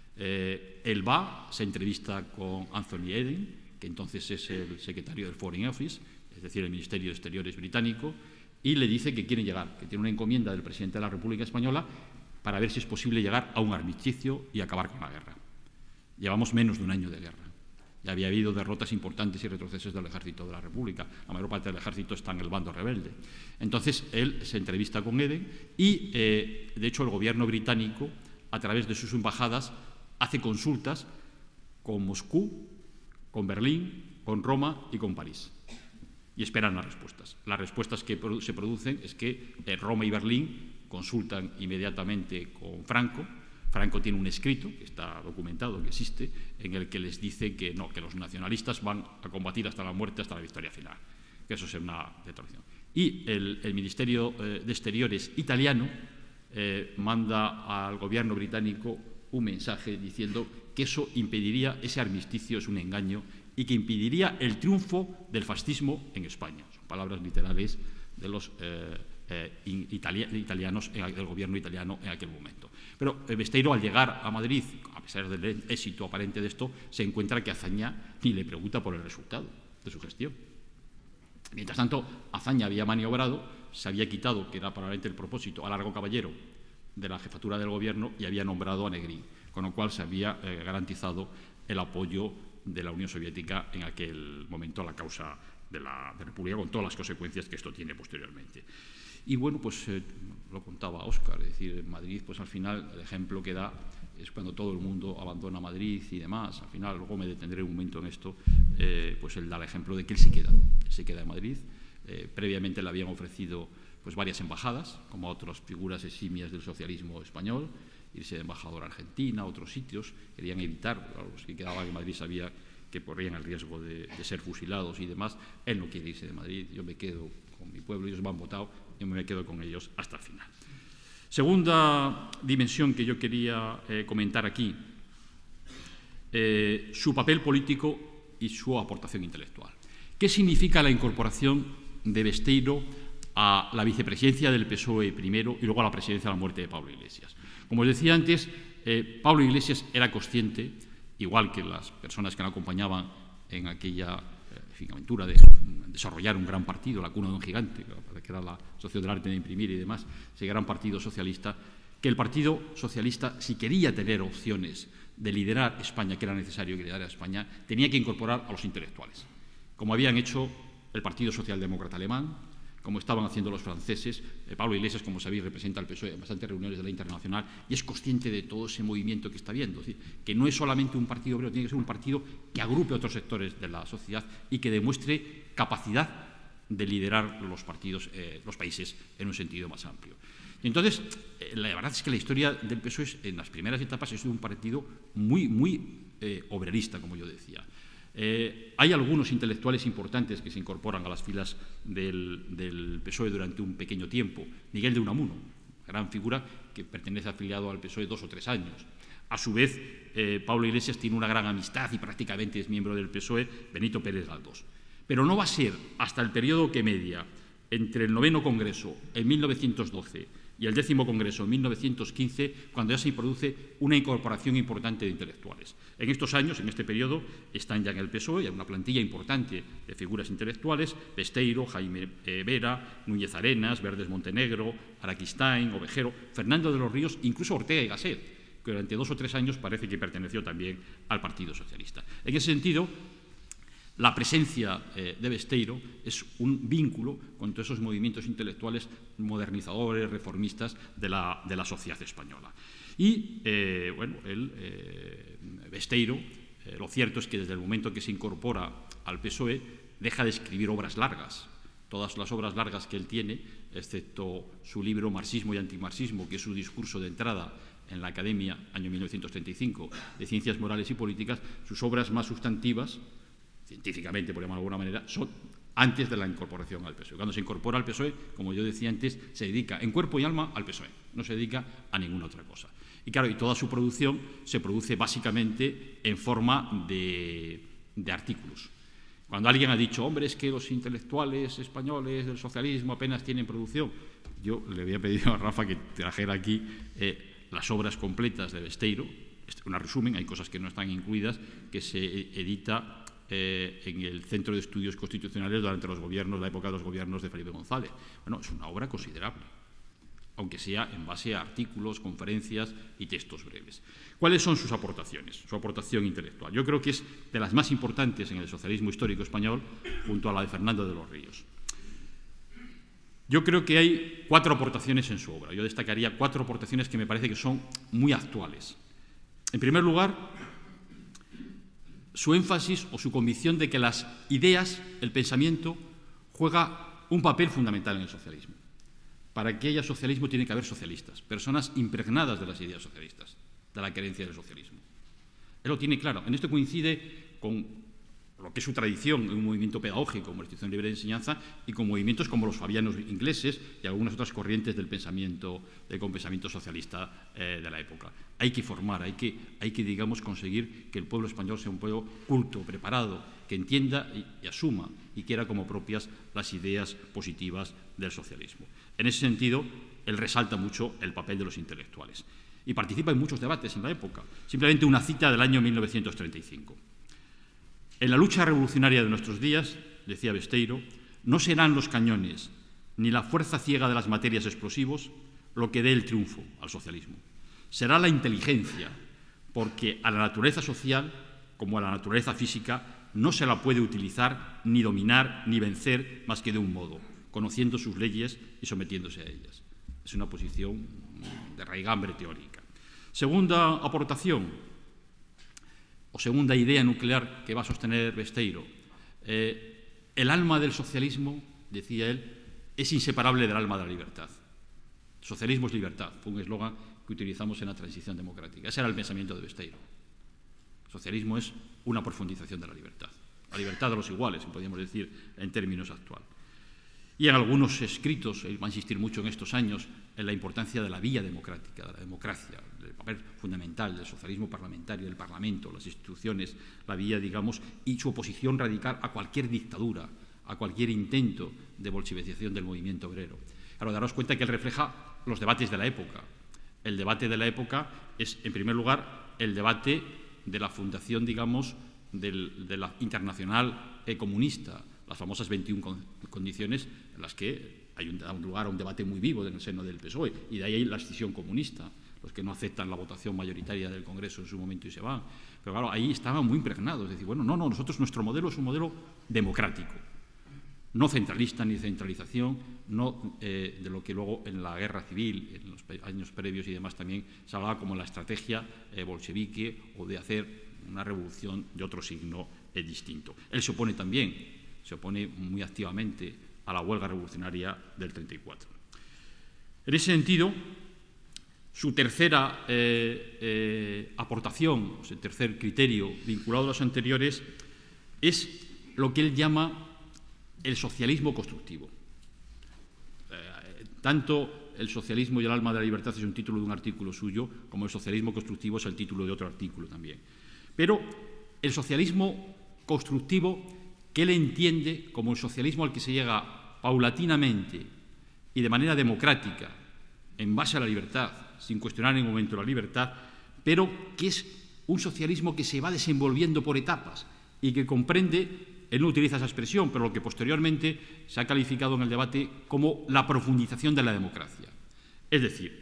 Eh, él va, se entrevista con Anthony Eden, que entonces es el secretario del Foreign Office, es decir, el Ministerio de Exteriores británico, y le dice que quiere llegar, que tiene una encomienda del presidente de la República Española para ver si es posible llegar a un armisticio y acabar con la guerra. Llevamos menos de un año de guerra. Ya había habido derrotas importantes y retrocesos del ejército de la República. La mayor parte del ejército está en el bando rebelde. Entonces, él se entrevista con Eden y, eh, de hecho, el gobierno británico, a través de sus embajadas, hace consultas con Moscú, con Berlín, con Roma y con París. Y esperan las respuestas. Las respuestas que se producen es que eh, Roma y Berlín consultan inmediatamente con Franco. Franco tiene un escrito, que está documentado, que existe, en el que les dice que no, que los nacionalistas van a combatir hasta la muerte, hasta la victoria final. Que eso es una detracción. Y el, el Ministerio eh, de Exteriores italiano eh, manda al gobierno británico un mensaje diciendo que eso impediría, ese armisticio es un engaño, y que impediría el triunfo del fascismo en España. Son palabras literales de los eh, eh, itali italianos, del gobierno italiano en aquel momento. Pero eh, Besteiro, al llegar a Madrid, a pesar del éxito aparente de esto, se encuentra que Azaña ni le pregunta por el resultado de su gestión. Mientras tanto, Azaña había maniobrado, se había quitado, que era probablemente el propósito, a Largo Caballero de la jefatura del gobierno y había nombrado a Negrín, con lo cual se había eh, garantizado el apoyo de la Unión Soviética en aquel momento a la causa de la de República, con todas las consecuencias que esto tiene posteriormente. Y bueno, pues eh, lo contaba Óscar, es decir, en Madrid, pues al final el ejemplo que da es cuando todo el mundo abandona Madrid y demás. Al final, luego me detendré un momento en esto, eh, pues él da el ejemplo de que él se queda, él se queda en Madrid. Eh, previamente le habían ofrecido pues varias embajadas, como a otras figuras eximias del socialismo español, irse de embajador a Argentina, a otros sitios, querían evitar, claro, los que quedaban en Madrid sabían que corrían el riesgo de, de ser fusilados y demás. Él no quiere irse de Madrid, yo me quedo con mi pueblo, ellos me han votado, yo me quedo con ellos hasta el final. Segunda dimensión que yo quería eh, comentar aquí, eh, su papel político y su aportación intelectual. ¿Qué significa la incorporación de Besteiro a la vicepresidencia del P S O E primero y luego a la presidencia a la muerte de Pablo Iglesias? Como os decía antes, eh, Pablo Iglesias era consciente, igual que las personas que le acompañaban en aquella eh, en fin, aventura de desarrollar un gran partido, la cuna de un gigante, que era la Asociación del Arte de Imprimir y demás, ese gran partido socialista, que el Partido Socialista, si quería tener opciones de liderar España, que era necesario que liderara España, tenía que incorporar a los intelectuales, como habían hecho el Partido Socialdemócrata Alemán, como estaban haciendo los franceses. eh, Pablo Iglesias, como sabéis, representa al P S O E en bastantes reuniones de la Internacional y es consciente de todo ese movimiento que está viendo. Es decir, que no es solamente un partido obrero, tiene que ser un partido que agrupe otros sectores de la sociedad y que demuestre capacidad de liderar los partidos, eh, los países en un sentido más amplio. Y entonces, eh, la verdad es que la historia del P S O E en las primeras etapas es un partido muy, muy eh, obrerista, como yo decía. Eh, hay algunos intelectuales importantes que se incorporan a las filas del, del P S O E durante un pequeño tiempo. Miguel de Unamuno, gran figura que pertenece afiliado al P S O E dos o tres años. A su vez, eh, Pablo Iglesias tiene una gran amistad y prácticamente es miembro del P S O E, Benito Pérez Galdós. Pero no va a ser hasta el periodo que media entre el noveno Congreso en mil novecientos doce y el décimo Congreso en mil novecientos quince, cuando ya se produce una incorporación importante de intelectuales. En estos años, en este periodo, están ya en el P S O E, hay una plantilla importante de figuras intelectuales: Besteiro, Jaime eh, Vera, Núñez Arenas, Verdes Montenegro, Araquistain, Ovejero, Fernando de los Ríos, incluso Ortega y Gasset, que durante dos o tres años parece que perteneció también al Partido Socialista. En ese sentido, la presencia eh, de Besteiro es un vínculo con todos esos movimientos intelectuales modernizadores, reformistas de la, de la sociedad española. Y, eh, bueno, el, eh, Besteiro, eh, lo cierto es que desde el momento que se incorpora al P S O E, deja de escribir obras largas. Todas las obras largas que él tiene, excepto su libro Marxismo y Antimarxismo, que es su discurso de entrada en la Academia, año mil novecientos treinta y cinco, de Ciencias Morales y Políticas, sus obras más sustantivas, científicamente, por llamarlo de alguna manera, son antes de la incorporación al P S O E. Cuando se incorpora al P S O E, como yo decía antes, se dedica en cuerpo y alma al P S O E, no se dedica a ninguna otra cosa. Y claro, y toda su producción se produce básicamente en forma de, de artículos. Cuando alguien ha dicho, hombre, es que los intelectuales españoles del socialismo apenas tienen producción, yo le había pedido a Rafa que trajera aquí eh, las obras completas de Besteiro, un resumen, hay cosas que no están incluidas, que se edita Eh, en el Centro de Estudios Constitucionales durante los gobiernos, la época de los gobiernos de Felipe González. Bueno, es una obra considerable, aunque sea en base a artículos, conferencias y textos breves. ¿Cuáles son sus aportaciones? Su aportación intelectual. Yo creo que es de las más importantes en el socialismo histórico español, junto a la de Fernando de los Ríos. Yo creo que hay cuatro aportaciones en su obra. Yo destacaría cuatro aportaciones que me parece que son muy actuales. En primer lugar, su énfasis o su convicción de que las ideas, el pensamiento, juega un papel fundamental en el socialismo. Para que haya socialismo tiene que haber socialistas, personas impregnadas de las ideas socialistas, de la creencia del socialismo. Él lo tiene claro. En esto coincide con lo que es su tradición en un movimiento pedagógico como la Institución Libre de Enseñanza y con movimientos como los fabianos ingleses y algunas otras corrientes del pensamiento, del pensamiento socialista eh, de la época. Hay que formar, hay que, hay que, digamos, conseguir que el pueblo español sea un pueblo culto, preparado, que entienda y, y asuma y quiera como propias las ideas positivas del socialismo. En ese sentido, él resalta mucho el papel de los intelectuales y participa en muchos debates en la época. Simplemente una cita del año mil novecientos treinta y cinco. En la lucha revolucionaria de nuestros días, decía Besteiro, no serán los cañones ni la fuerza ciega de las materias explosivos lo que dé el triunfo al socialismo. Será la inteligencia, porque a la naturaleza social, como a la naturaleza física, no se la puede utilizar, ni dominar, ni vencer más que de un modo, conociendo sus leyes y sometiéndose a ellas. Es una posición de raigambre teórica. Segunda aportación, o segunda idea nuclear que va a sostener Besteiro. Eh, el alma del socialismo, decía él, es inseparable del alma de la libertad. Socialismo es libertad, fue un eslogan que utilizamos en la transición democrática. Ese era el pensamiento de Besteiro. El socialismo es una profundización de la libertad, la libertad de los iguales, podríamos decir en términos actuales. Y en algunos escritos, él va a insistir mucho en estos años en la importancia de la vía democrática, de la democracia, el papel fundamental del socialismo parlamentario, del Parlamento, las instituciones, la vía, digamos, y su oposición radical a cualquier dictadura, a cualquier intento de bolchevización del movimiento obrero. Claro, daros cuenta que él refleja los debates de la época. El debate de la época es, en primer lugar, el debate de la fundación, digamos, del, de la internacional eh, comunista, las famosas veintiuna con, condiciones en las que hay un, un lugar a un debate muy vivo en el seno del P S O E, y de ahí la escisión comunista, los que no aceptan la votación mayoritaria del Congreso en su momento y se van. Pero claro, ahí estaban muy impregnados, es decir, bueno, no, no, nosotros nuestro modelo es un modelo democrático, no centralista ni centralización, no eh, de lo que luego en la guerra civil, en los años previos y demás también se hablaba como la estrategia eh, bolchevique o de hacer una revolución de otro signo eh, distinto. Él se opone también, se opone muy activamente a la huelga revolucionaria del treinta y cuatro. En ese sentido, su tercera eh, eh, aportación, o sea, tercer criterio vinculado a los anteriores, es lo que él llama el socialismo constructivo. Eh, tanto el socialismo y el alma de la libertad es un título de un artículo suyo, como el socialismo constructivo es el título de otro artículo también. Pero el socialismo constructivo, que él entiende como el socialismo al que se llega paulatinamente y de manera democrática, en base a la libertad, sin cuestionar en ningún momento la libertad, pero que es un socialismo que se va desenvolviendo por etapas y que comprende, él no utiliza esa expresión, pero lo que posteriormente se ha calificado en el debate como la profundización de la democracia. Es decir,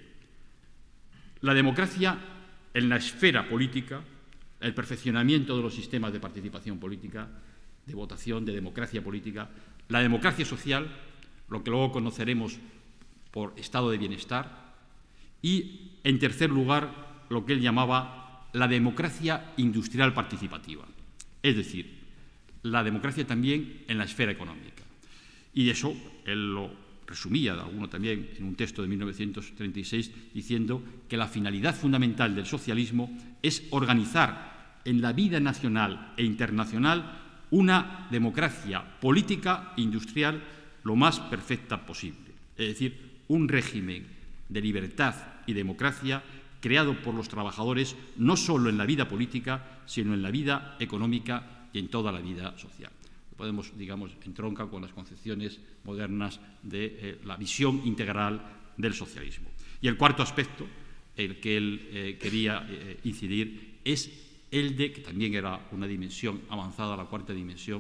la democracia en la esfera política, el perfeccionamiento de los sistemas de participación política, de votación, de democracia política, la democracia social, lo que luego conoceremos por estado de bienestar, y, en tercer lugar, lo que él llamaba la democracia industrial participativa, es decir, la democracia también en la esfera económica. Y eso él lo resumía, de alguno también, en un texto de mil novecientos treinta y seis, diciendo que la finalidad fundamental del socialismo es organizar en la vida nacional e internacional una democracia política e industrial lo más perfecta posible, es decir, un régimen de libertad y democracia creado por los trabajadores no solo en la vida política, sino en la vida económica y en toda la vida social. Podemos, digamos, entronca con las concepciones modernas de eh, la visión integral del socialismo. Y el cuarto aspecto, el que él eh, quería eh, incidir, es el de, que también era una dimensión avanzada, la cuarta dimensión,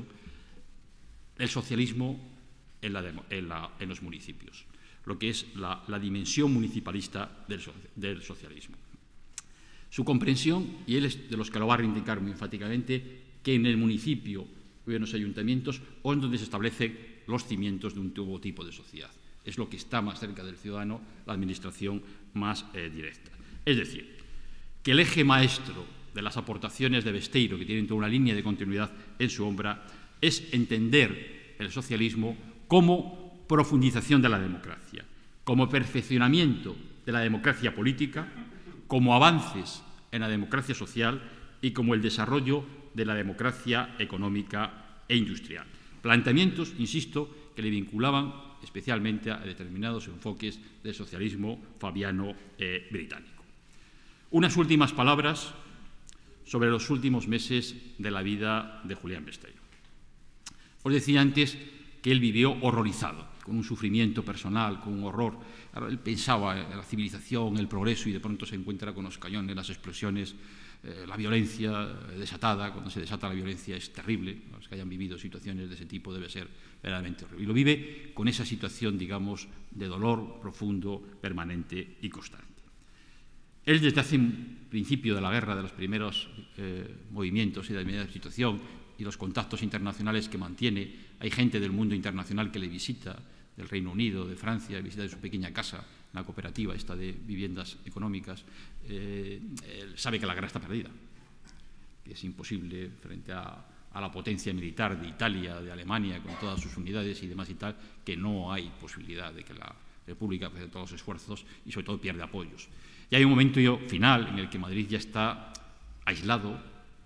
el socialismo en, la, en, la, en los municipios, lo que es la, la dimensión municipalista del, del socialismo. Su comprensión, y él es de los que lo va a reivindicar muy enfáticamente, que en el municipio o en los ayuntamientos o en donde se establecen los cimientos de un nuevo tipo de sociedad. Es lo que está más cerca del ciudadano, la administración más eh, directa. Es decir, que el eje maestro de las aportaciones de Besteiro, que tienen toda una línea de continuidad en su obra, es entender el socialismo como profundización de la democracia, como perfeccionamiento de la democracia política, como avances en la democracia social y como el desarrollo de la democracia económica e industrial. Planteamientos, insisto, que le vinculaban especialmente a determinados enfoques del socialismo fabiano eh, británico. Unas últimas palabras sobre los últimos meses de la vida de Julián Besteiro. Os decía antes que él vivió horrorizado, con un sufrimiento personal, con un horror. Él pensaba en la civilización, el progreso, y de pronto se encuentra con los cañones, las explosiones, eh, la violencia desatada. Cuando se desata la violencia es terrible. Los que hayan vivido situaciones de ese tipo debe ser verdaderamente horrible. Y lo vive con esa situación, digamos, de dolor profundo, permanente y constante. Él, desde hace un principio de la guerra, de los primeros eh, movimientos y de la primera situación y los contactos internacionales que mantiene, hay gente del mundo internacional que le visita, del Reino Unido, de Francia, visita de su pequeña casa, la cooperativa esta de viviendas económicas. Eh, él sabe que la guerra está perdida, que es imposible frente a, a la potencia militar de Italia, de Alemania, con todas sus unidades y demás y tal, que no hay posibilidad de que la República hace todos los esfuerzos y sobre todo pierde apoyos. Y hay un momento final en el que Madrid ya está aislado.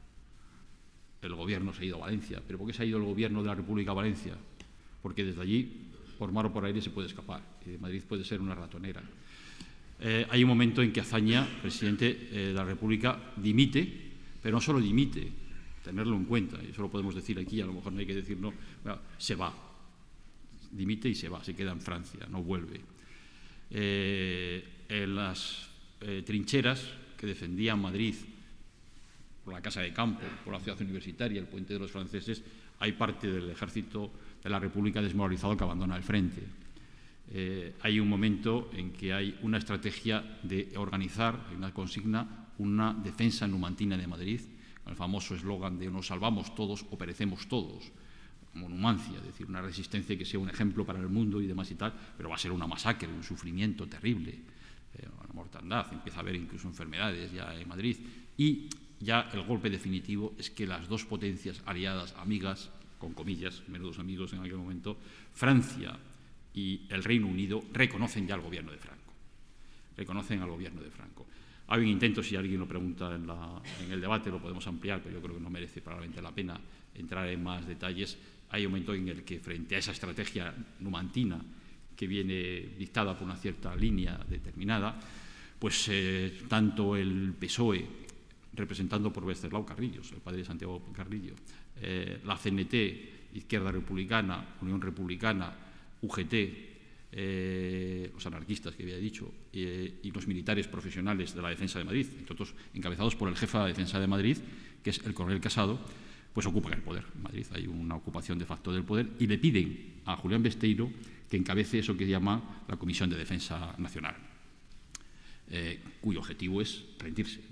El gobierno se ha ido a Valencia. ¿Pero por qué se ha ido el gobierno de la República a Valencia? Porque desde allí, por mar o por aire, se puede escapar. Y Madrid puede ser una ratonera. Eh, hay un momento en que Azaña, presidente eh, de la República, dimite, pero no solo dimite, tenerlo en cuenta, y eso lo podemos decir aquí, a lo mejor no hay que decir no, bueno, se va, dimite y se va, se queda en Francia, no vuelve. Eh, en las eh, trincheras que defendían Madrid, por la Casa de Campo, por la ciudad universitaria, el puente de los franceses, hay parte del ejército de la República desmoralizado que abandona el frente. Eh, hay un momento en que hay una estrategia de organizar, hay una consigna, una defensa numantina de Madrid, con el famoso eslogan de nos salvamos todos o perecemos todos, como Numancia, es decir, una resistencia que sea un ejemplo para el mundo y demás y tal, pero va a ser una masacre, un sufrimiento terrible, eh, una mortandad, empieza a haber incluso enfermedades ya en Madrid, y ya el golpe definitivo es que las dos potencias aliadas, amigas, con comillas, menudos amigos en aquel momento, Francia y el Reino Unido, reconocen ya al gobierno de Franco. Reconocen al gobierno de Franco. Hay un intento, si alguien lo pregunta en, la, en el debate, lo podemos ampliar, pero yo creo que no merece probablemente la pena entrar en más detalles. Hay un momento en el que, frente a esa estrategia numantina que viene dictada por una cierta línea determinada, pues eh, tanto el P S O E, representando por Wenceslao Carrillos, el padre de Santiago Carrillo, eh, la C N T, Izquierda Republicana, Unión Republicana, U G T, eh, los anarquistas que había dicho, eh, y los militares profesionales de la defensa de Madrid, entre otros encabezados por el jefe de la defensa de Madrid, que es el coronel Casado, pues ocupan el poder. En Madrid hay una ocupación de facto del poder y le piden a Julián Besteiro que encabece eso que llama la Comisión de Defensa Nacional, eh, cuyo objetivo es rendirse.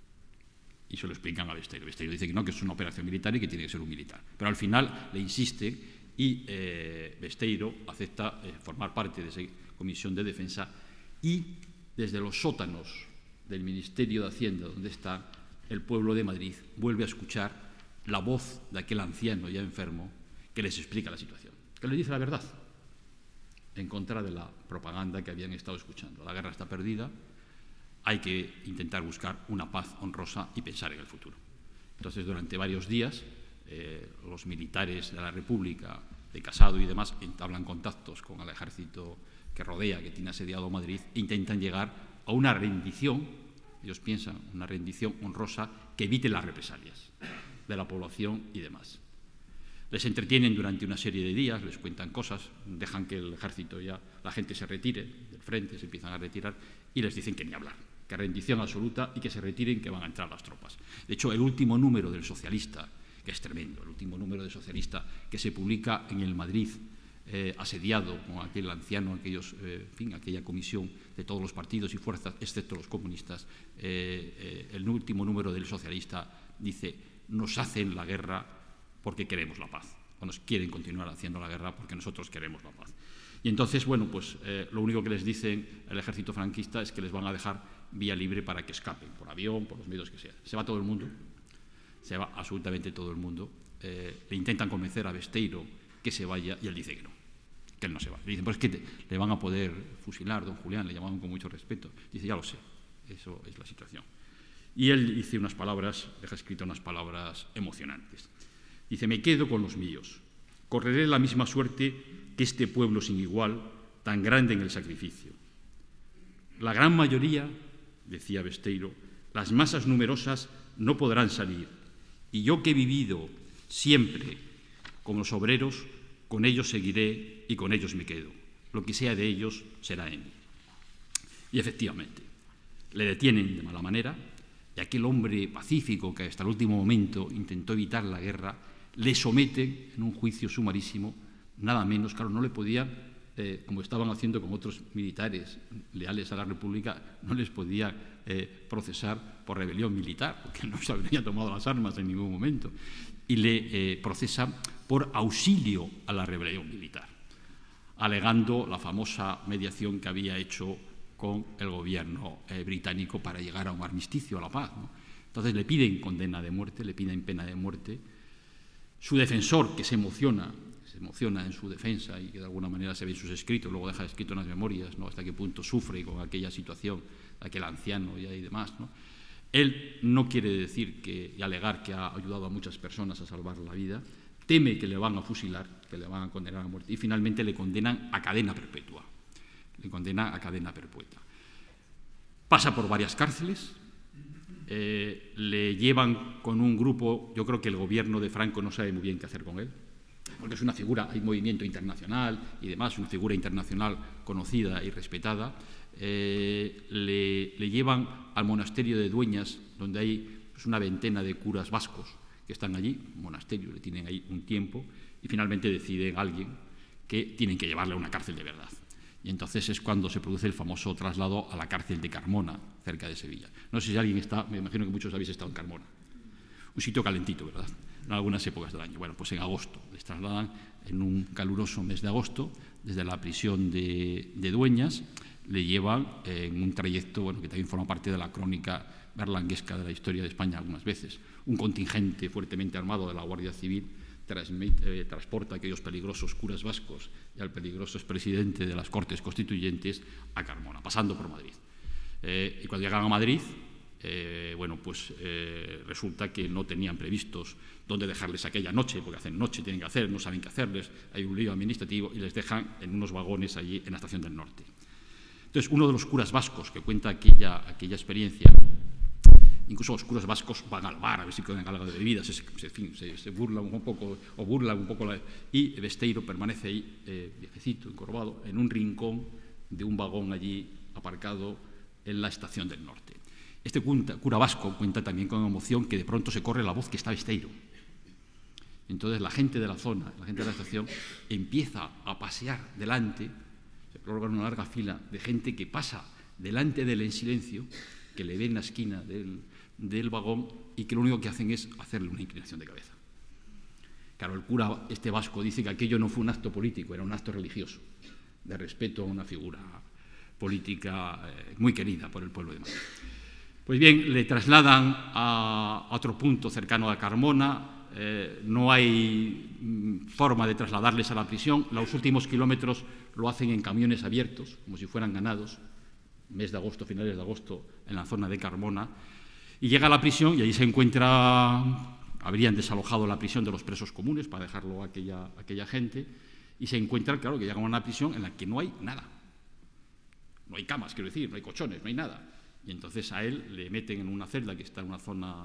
Y se lo explican a Besteiro. Besteiro dice que no, que es una operación militar y que tiene que ser un militar. Pero al final le insiste y eh, Besteiro acepta eh, formar parte de esa comisión de defensa y desde los sótanos del Ministerio de Hacienda, donde está el pueblo de Madrid, vuelve a escuchar la voz de aquel anciano ya enfermo que les explica la situación, que les dice la verdad, en contra de la propaganda que habían estado escuchando. La guerra está perdida, hay que intentar buscar una paz honrosa y pensar en el futuro. Entonces, durante varios días, eh, los militares de la República, de Casado y demás, entablan contactos con el ejército que rodea, que tiene asediado Madrid, e intentan llegar a una rendición, ellos piensan, una rendición honrosa que evite las represalias de la población y demás. Les entretienen durante una serie de días, les cuentan cosas, dejan que el ejército ya, la gente se retire del frente, se empiezan a retirar y les dicen que ni hablar, que rendición absoluta y que se retiren, que van a entrar las tropas. De hecho, el último número del Socialista, que es tremendo, el último número del Socialista que se publica en el Madrid eh, asediado con aquel anciano, aquellos, eh, en fin, aquella comisión de todos los partidos y fuerzas, excepto los comunistas, eh, eh, el último número del Socialista dice: nos hacen la guerra porque queremos la paz, o nos quieren continuar haciendo la guerra porque nosotros queremos la paz. Y entonces, bueno, pues eh, lo único que les dicen el ejército franquista es que les van a dejar vía libre para que escapen, por avión, por los medios que sea. Se va todo el mundo, se va absolutamente todo el mundo. Eh, le intentan convencer a Besteiro que se vaya y él dice que no, que él no se va. Le dicen, pues es que te, le van a poder fusilar, don Julián, le llamaban con mucho respeto. Dice, ya lo sé, eso es la situación. Y él dice unas palabras, deja escrito unas palabras emocionantes. Dice, me quedo con los míos, correré la misma suerte que este pueblo sin igual, tan grande en el sacrificio. La gran mayoría, decía Besteiro, las masas numerosas no podrán salir, y yo que he vivido siempre con los obreros, con ellos seguiré y con ellos me quedo. Lo que sea de ellos será en mí. Y efectivamente, le detienen de mala manera, y aquel hombre pacífico que hasta el último momento intentó evitar la guerra, le someten en un juicio sumarísimo, nada menos, claro, no le podían, eh, como estaban haciendo con otros militares leales a la República, no les podía eh, procesar por rebelión militar, porque no se había tomado las armas en ningún momento, y le eh, procesan por auxilio a la rebelión militar, alegando la famosa mediación que había hecho con el gobierno eh, británico para llegar a un armisticio, a la paz, ¿no? Entonces le piden condena de muerte, le piden pena de muerte. Su defensor, que se emociona, se emociona en su defensa y que de alguna manera se ve en sus escritos, luego deja escrito en las memorias, ¿no?, hasta qué punto sufre con aquella situación, aquel anciano y, y demás, ¿no? Él no quiere decir que, y alegar que ha ayudado a muchas personas a salvar la vida, teme que le van a fusilar, que le van a condenar a muerte, y finalmente le condenan a cadena perpetua. Le condenan a cadena perpetua. Pasa por varias cárceles, eh, le llevan con un grupo, yo creo que el gobierno de Franco no sabe muy bien qué hacer con él, porque es una figura, hay movimiento internacional y demás, una figura internacional conocida y respetada. Eh, le, le llevan al monasterio de Dueñas, donde hay pues, una veintena de curas vascos que están allí, un monasterio, le tienen ahí un tiempo, y finalmente deciden alguien que tienen que llevarle a una cárcel de verdad. Y entonces es cuando se produce el famoso traslado a la cárcel de Carmona, cerca de Sevilla. No sé si alguien está, me imagino que muchos habéis estado en Carmona. Un sitio calentito, ¿verdad?, en algunas épocas del año. Bueno, pues en agosto les trasladan, en un caluroso mes de agosto, desde la prisión de, de Dueñas, le llevan en un trayecto, bueno, que también forma parte de la crónica berlanguesca de la historia de España algunas veces. Un contingente fuertemente armado de la Guardia Civil transmite, eh, transporta a aquellos peligrosos curas vascos y al peligroso expresidente de las Cortes Constituyentes a Carmona, pasando por Madrid. Eh, y cuando llegan a Madrid, eh, bueno, pues eh, resulta que no tenían previstos dónde dejarles aquella noche, porque hacen noche, tienen que hacer, no saben qué hacerles, hay un lío administrativo y les dejan en unos vagones allí en la Estación del Norte. Entonces, uno de los curas vascos que cuenta aquella, aquella experiencia, incluso los curas vascos van al bar a ver si pueden algo de bebidas, se, se, se, se burlan un poco, o burlan un poco, la, y Besteiro permanece ahí, eh, viejecito, encorvado, en un rincón de un vagón allí aparcado en la Estación del Norte. Este cura vasco cuenta también con emoción que de pronto se corre la voz que está Besteiro. Entonces la gente de la zona, la gente de la estación, empieza a pasear delante, se prolonga una larga fila de gente que pasa delante de él en silencio, que le ve en la esquina del, del vagón y que lo único que hacen es hacerle una inclinación de cabeza. Claro, el cura este vasco dice que aquello no fue un acto político, era un acto religioso, de respeto a una figura política eh, muy querida por el pueblo de Madrid. Pues bien, le trasladan a otro punto cercano a Carmona. Eh, no hay mm, forma de trasladarles a la prisión. Los últimos kilómetros lo hacen en camiones abiertos, como si fueran ganados, mes de agosto, finales de agosto, en la zona de Carmona, y llega a la prisión y allí se encuentra, habrían desalojado la prisión de los presos comunes para dejarlo a aquella, a aquella gente, y se encuentra, claro, que llegan a una prisión en la que no hay nada. No hay camas, quiero decir, no hay colchones, no hay nada. Y entonces a él le meten en una celda que está en una zona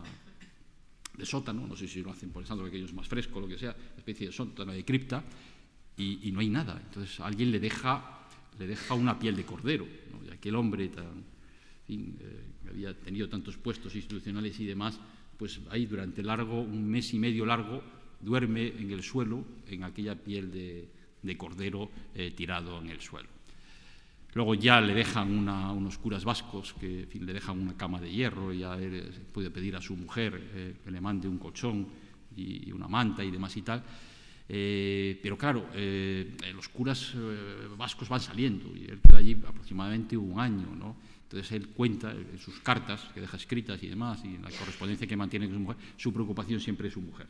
de sótano, no sé si lo hacen pensando que aquello es más fresco, lo que sea, una especie de sótano, de cripta, y, y no hay nada. Entonces alguien le deja, le deja una piel de cordero, ¿no? Y aquel hombre tan, en fin, eh, que había tenido tantos puestos institucionales y demás, pues ahí durante largo, un mes y medio largo, duerme en el suelo, en aquella piel de, de cordero eh, tirado en el suelo. Luego ya le dejan una, unos curas vascos que en fin, le dejan una cama de hierro y ya él puede pedir a su mujer eh, que le mande un colchón y, y una manta y demás y tal. Eh, pero claro, eh, los curas eh, vascos van saliendo y él queda allí aproximadamente un año, ¿no? Entonces él cuenta en sus cartas que deja escritas y demás y en la correspondencia que mantiene con su mujer, su preocupación siempre es su mujer.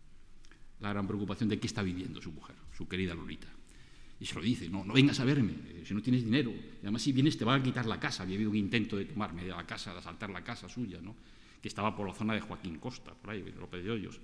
La gran preocupación de qué está viviendo su mujer, su querida Lolita. Y se lo dice, no, no vengas a verme, eh, si no tienes dinero. Y además si vienes te van a quitar la casa. Había habido un intento de tomarme de la casa, de asaltar la casa suya, ¿no? Que estaba por la zona de Joaquín Costa, por ahí, López de Hoyos.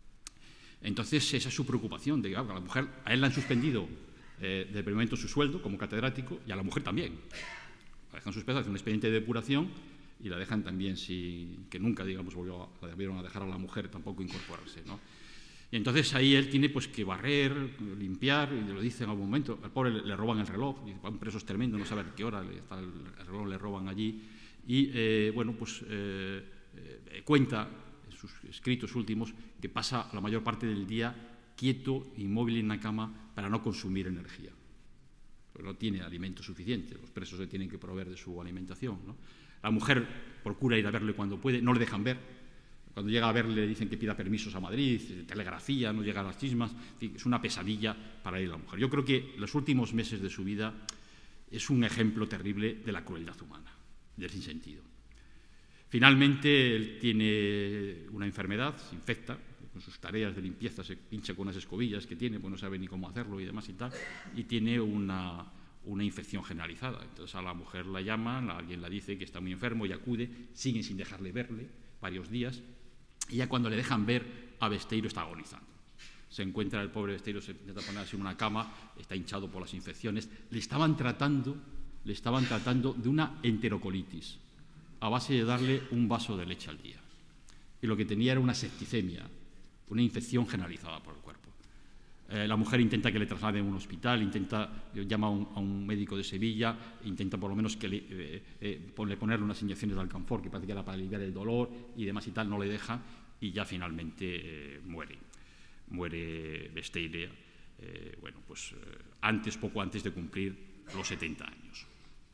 Entonces esa es su preocupación, de que a la mujer, a él le han suspendido eh, de primer momento su sueldo como catedrático y a la mujer también. La dejan suspendida, hacen un expediente de depuración y la dejan también, sin, que nunca, digamos, volvió a, la debieron a dejar a la mujer tampoco incorporarse, ¿no? Y entonces ahí él tiene pues que barrer, limpiar, y lo dice en algún momento. Al pobre le, le roban el reloj, y un preso es tremendo, no sabe a qué hora le, está el, el reloj le roban allí. Y eh, bueno, pues eh, eh, cuenta en sus escritos últimos que pasa la mayor parte del día quieto, inmóvil en la cama para no consumir energía. Porque no tiene alimento suficiente, los presos le tienen que proveer de su alimentación, ¿no? La mujer procura ir a verle cuando puede, no le dejan ver. Cuando llega a verle dicen que pida permisos a Madrid, telegrafía, no llega a las chismas, en fin, es una pesadilla para ir a la mujer. Yo creo que los últimos meses de su vida es un ejemplo terrible de la crueldad humana, del sinsentido. Finalmente él tiene una enfermedad, se infecta, con sus tareas de limpieza, se pincha con unas escobillas que tiene, pues no sabe ni cómo hacerlo y demás y tal, y tiene una, una infección generalizada. Entonces a la mujer la llaman, alguien la dice que está muy enfermo y acude, siguen sin dejarle verle varios días, y ya cuando le dejan ver, a Besteiro está agonizando. Se encuentra el pobre Besteiro, se intenta ponerse en una cama, está hinchado por las infecciones, le estaban tratando, le estaban tratando de una enterocolitis, a base de darle un vaso de leche al día. Y lo que tenía era una septicemia, una infección generalizada por el cuerpo. Eh, la mujer intenta que le trasladen a un hospital, intenta, llama a un, a un médico de Sevilla, intenta por lo menos que le, eh, eh, ponerle unas inyecciones de alcanfor, que parece que era para aliviar el dolor y demás y tal, no le deja, y ya finalmente eh, muere. Muere Besteiro, eh, bueno, pues eh, antes, poco antes de cumplir los setenta años.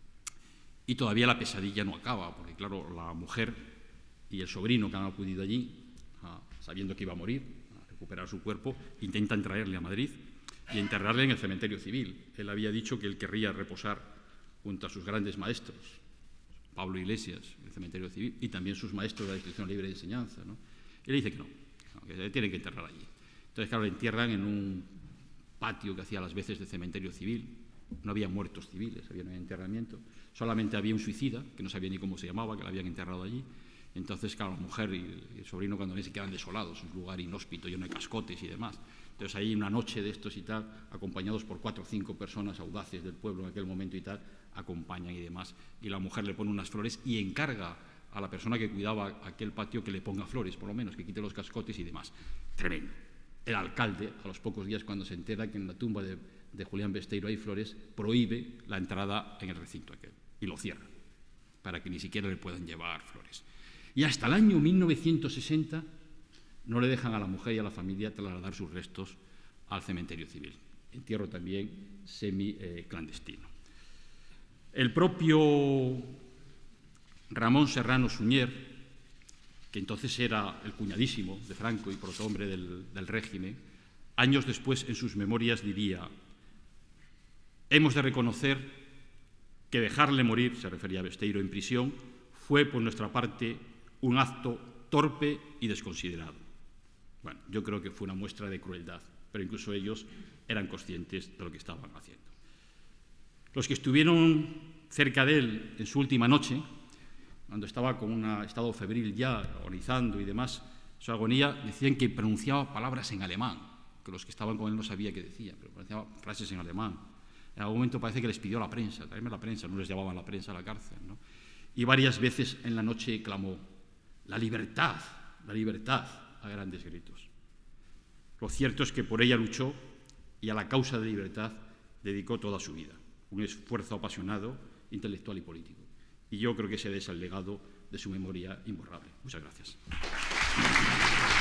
Y todavía la pesadilla no acaba, porque claro, la mujer y el sobrino que han acudido allí, a, sabiendo que iba a morir, a recuperar su cuerpo, intentan traerle a Madrid y enterrarle en el cementerio civil. Él había dicho que él querría reposar junto a sus grandes maestros, Pablo Iglesias, en el cementerio civil, y también sus maestros de la Institución Libre de Enseñanza, ¿no? Y le dice que no, que le tienen que enterrar allí. Entonces, claro, le entierran en un patio que hacía las veces de cementerio civil. No había muertos civiles, había un enterramiento. Solamente había un suicida, que no sabía ni cómo se llamaba, que lo habían enterrado allí. Entonces, claro, la mujer y el sobrino cuando ven se quedan desolados, un lugar inhóspito, lleno de cascotes y demás. Entonces, ahí una noche de estos y tal, acompañados por cuatro o cinco personas audaces del pueblo en aquel momento y tal, acompañan y demás. Y la mujer le pone unas flores y encarga a la persona que cuidaba aquel patio que le ponga flores, por lo menos, que quite los cascotes y demás. Tremendo. El alcalde, a los pocos días cuando se entera que en la tumba de, de Julián Besteiro hay flores, prohíbe la entrada en el recinto aquel y lo cierra, para que ni siquiera le puedan llevar flores. Y hasta el año mil novecientos sesenta no le dejan a la mujer y a la familia trasladar sus restos al cementerio civil. Entierro también semi-clandestino. El propio Ramón Serrano Suñer, que entonces era el cuñadísimo de Franco y protohombre del, del régimen, años después en sus memorias diría: hemos de reconocer que dejarle morir, se refería a Besteiro, en prisión, fue por nuestra parte un acto torpe y desconsiderado. Bueno, yo creo que fue una muestra de crueldad, pero incluso ellos eran conscientes de lo que estaban haciendo. Los que estuvieron cerca de él en su última noche, cuando estaba con un estado febril ya, agonizando y demás, su agonía, decían que pronunciaba palabras en alemán, que los que estaban con él no sabían qué decía, pero pronunciaba frases en alemán. En algún momento parece que les pidió la prensa, traerme la prensa, no les llevaban la prensa a la cárcel, ¿no? Y varias veces en la noche clamó: la libertad, la libertad, a grandes gritos. Lo cierto es que por ella luchó y a la causa de libertad dedicó toda su vida, un esfuerzo apasionado, intelectual y político. Y yo creo que ese es el legado de su memoria imborrable. Muchas gracias.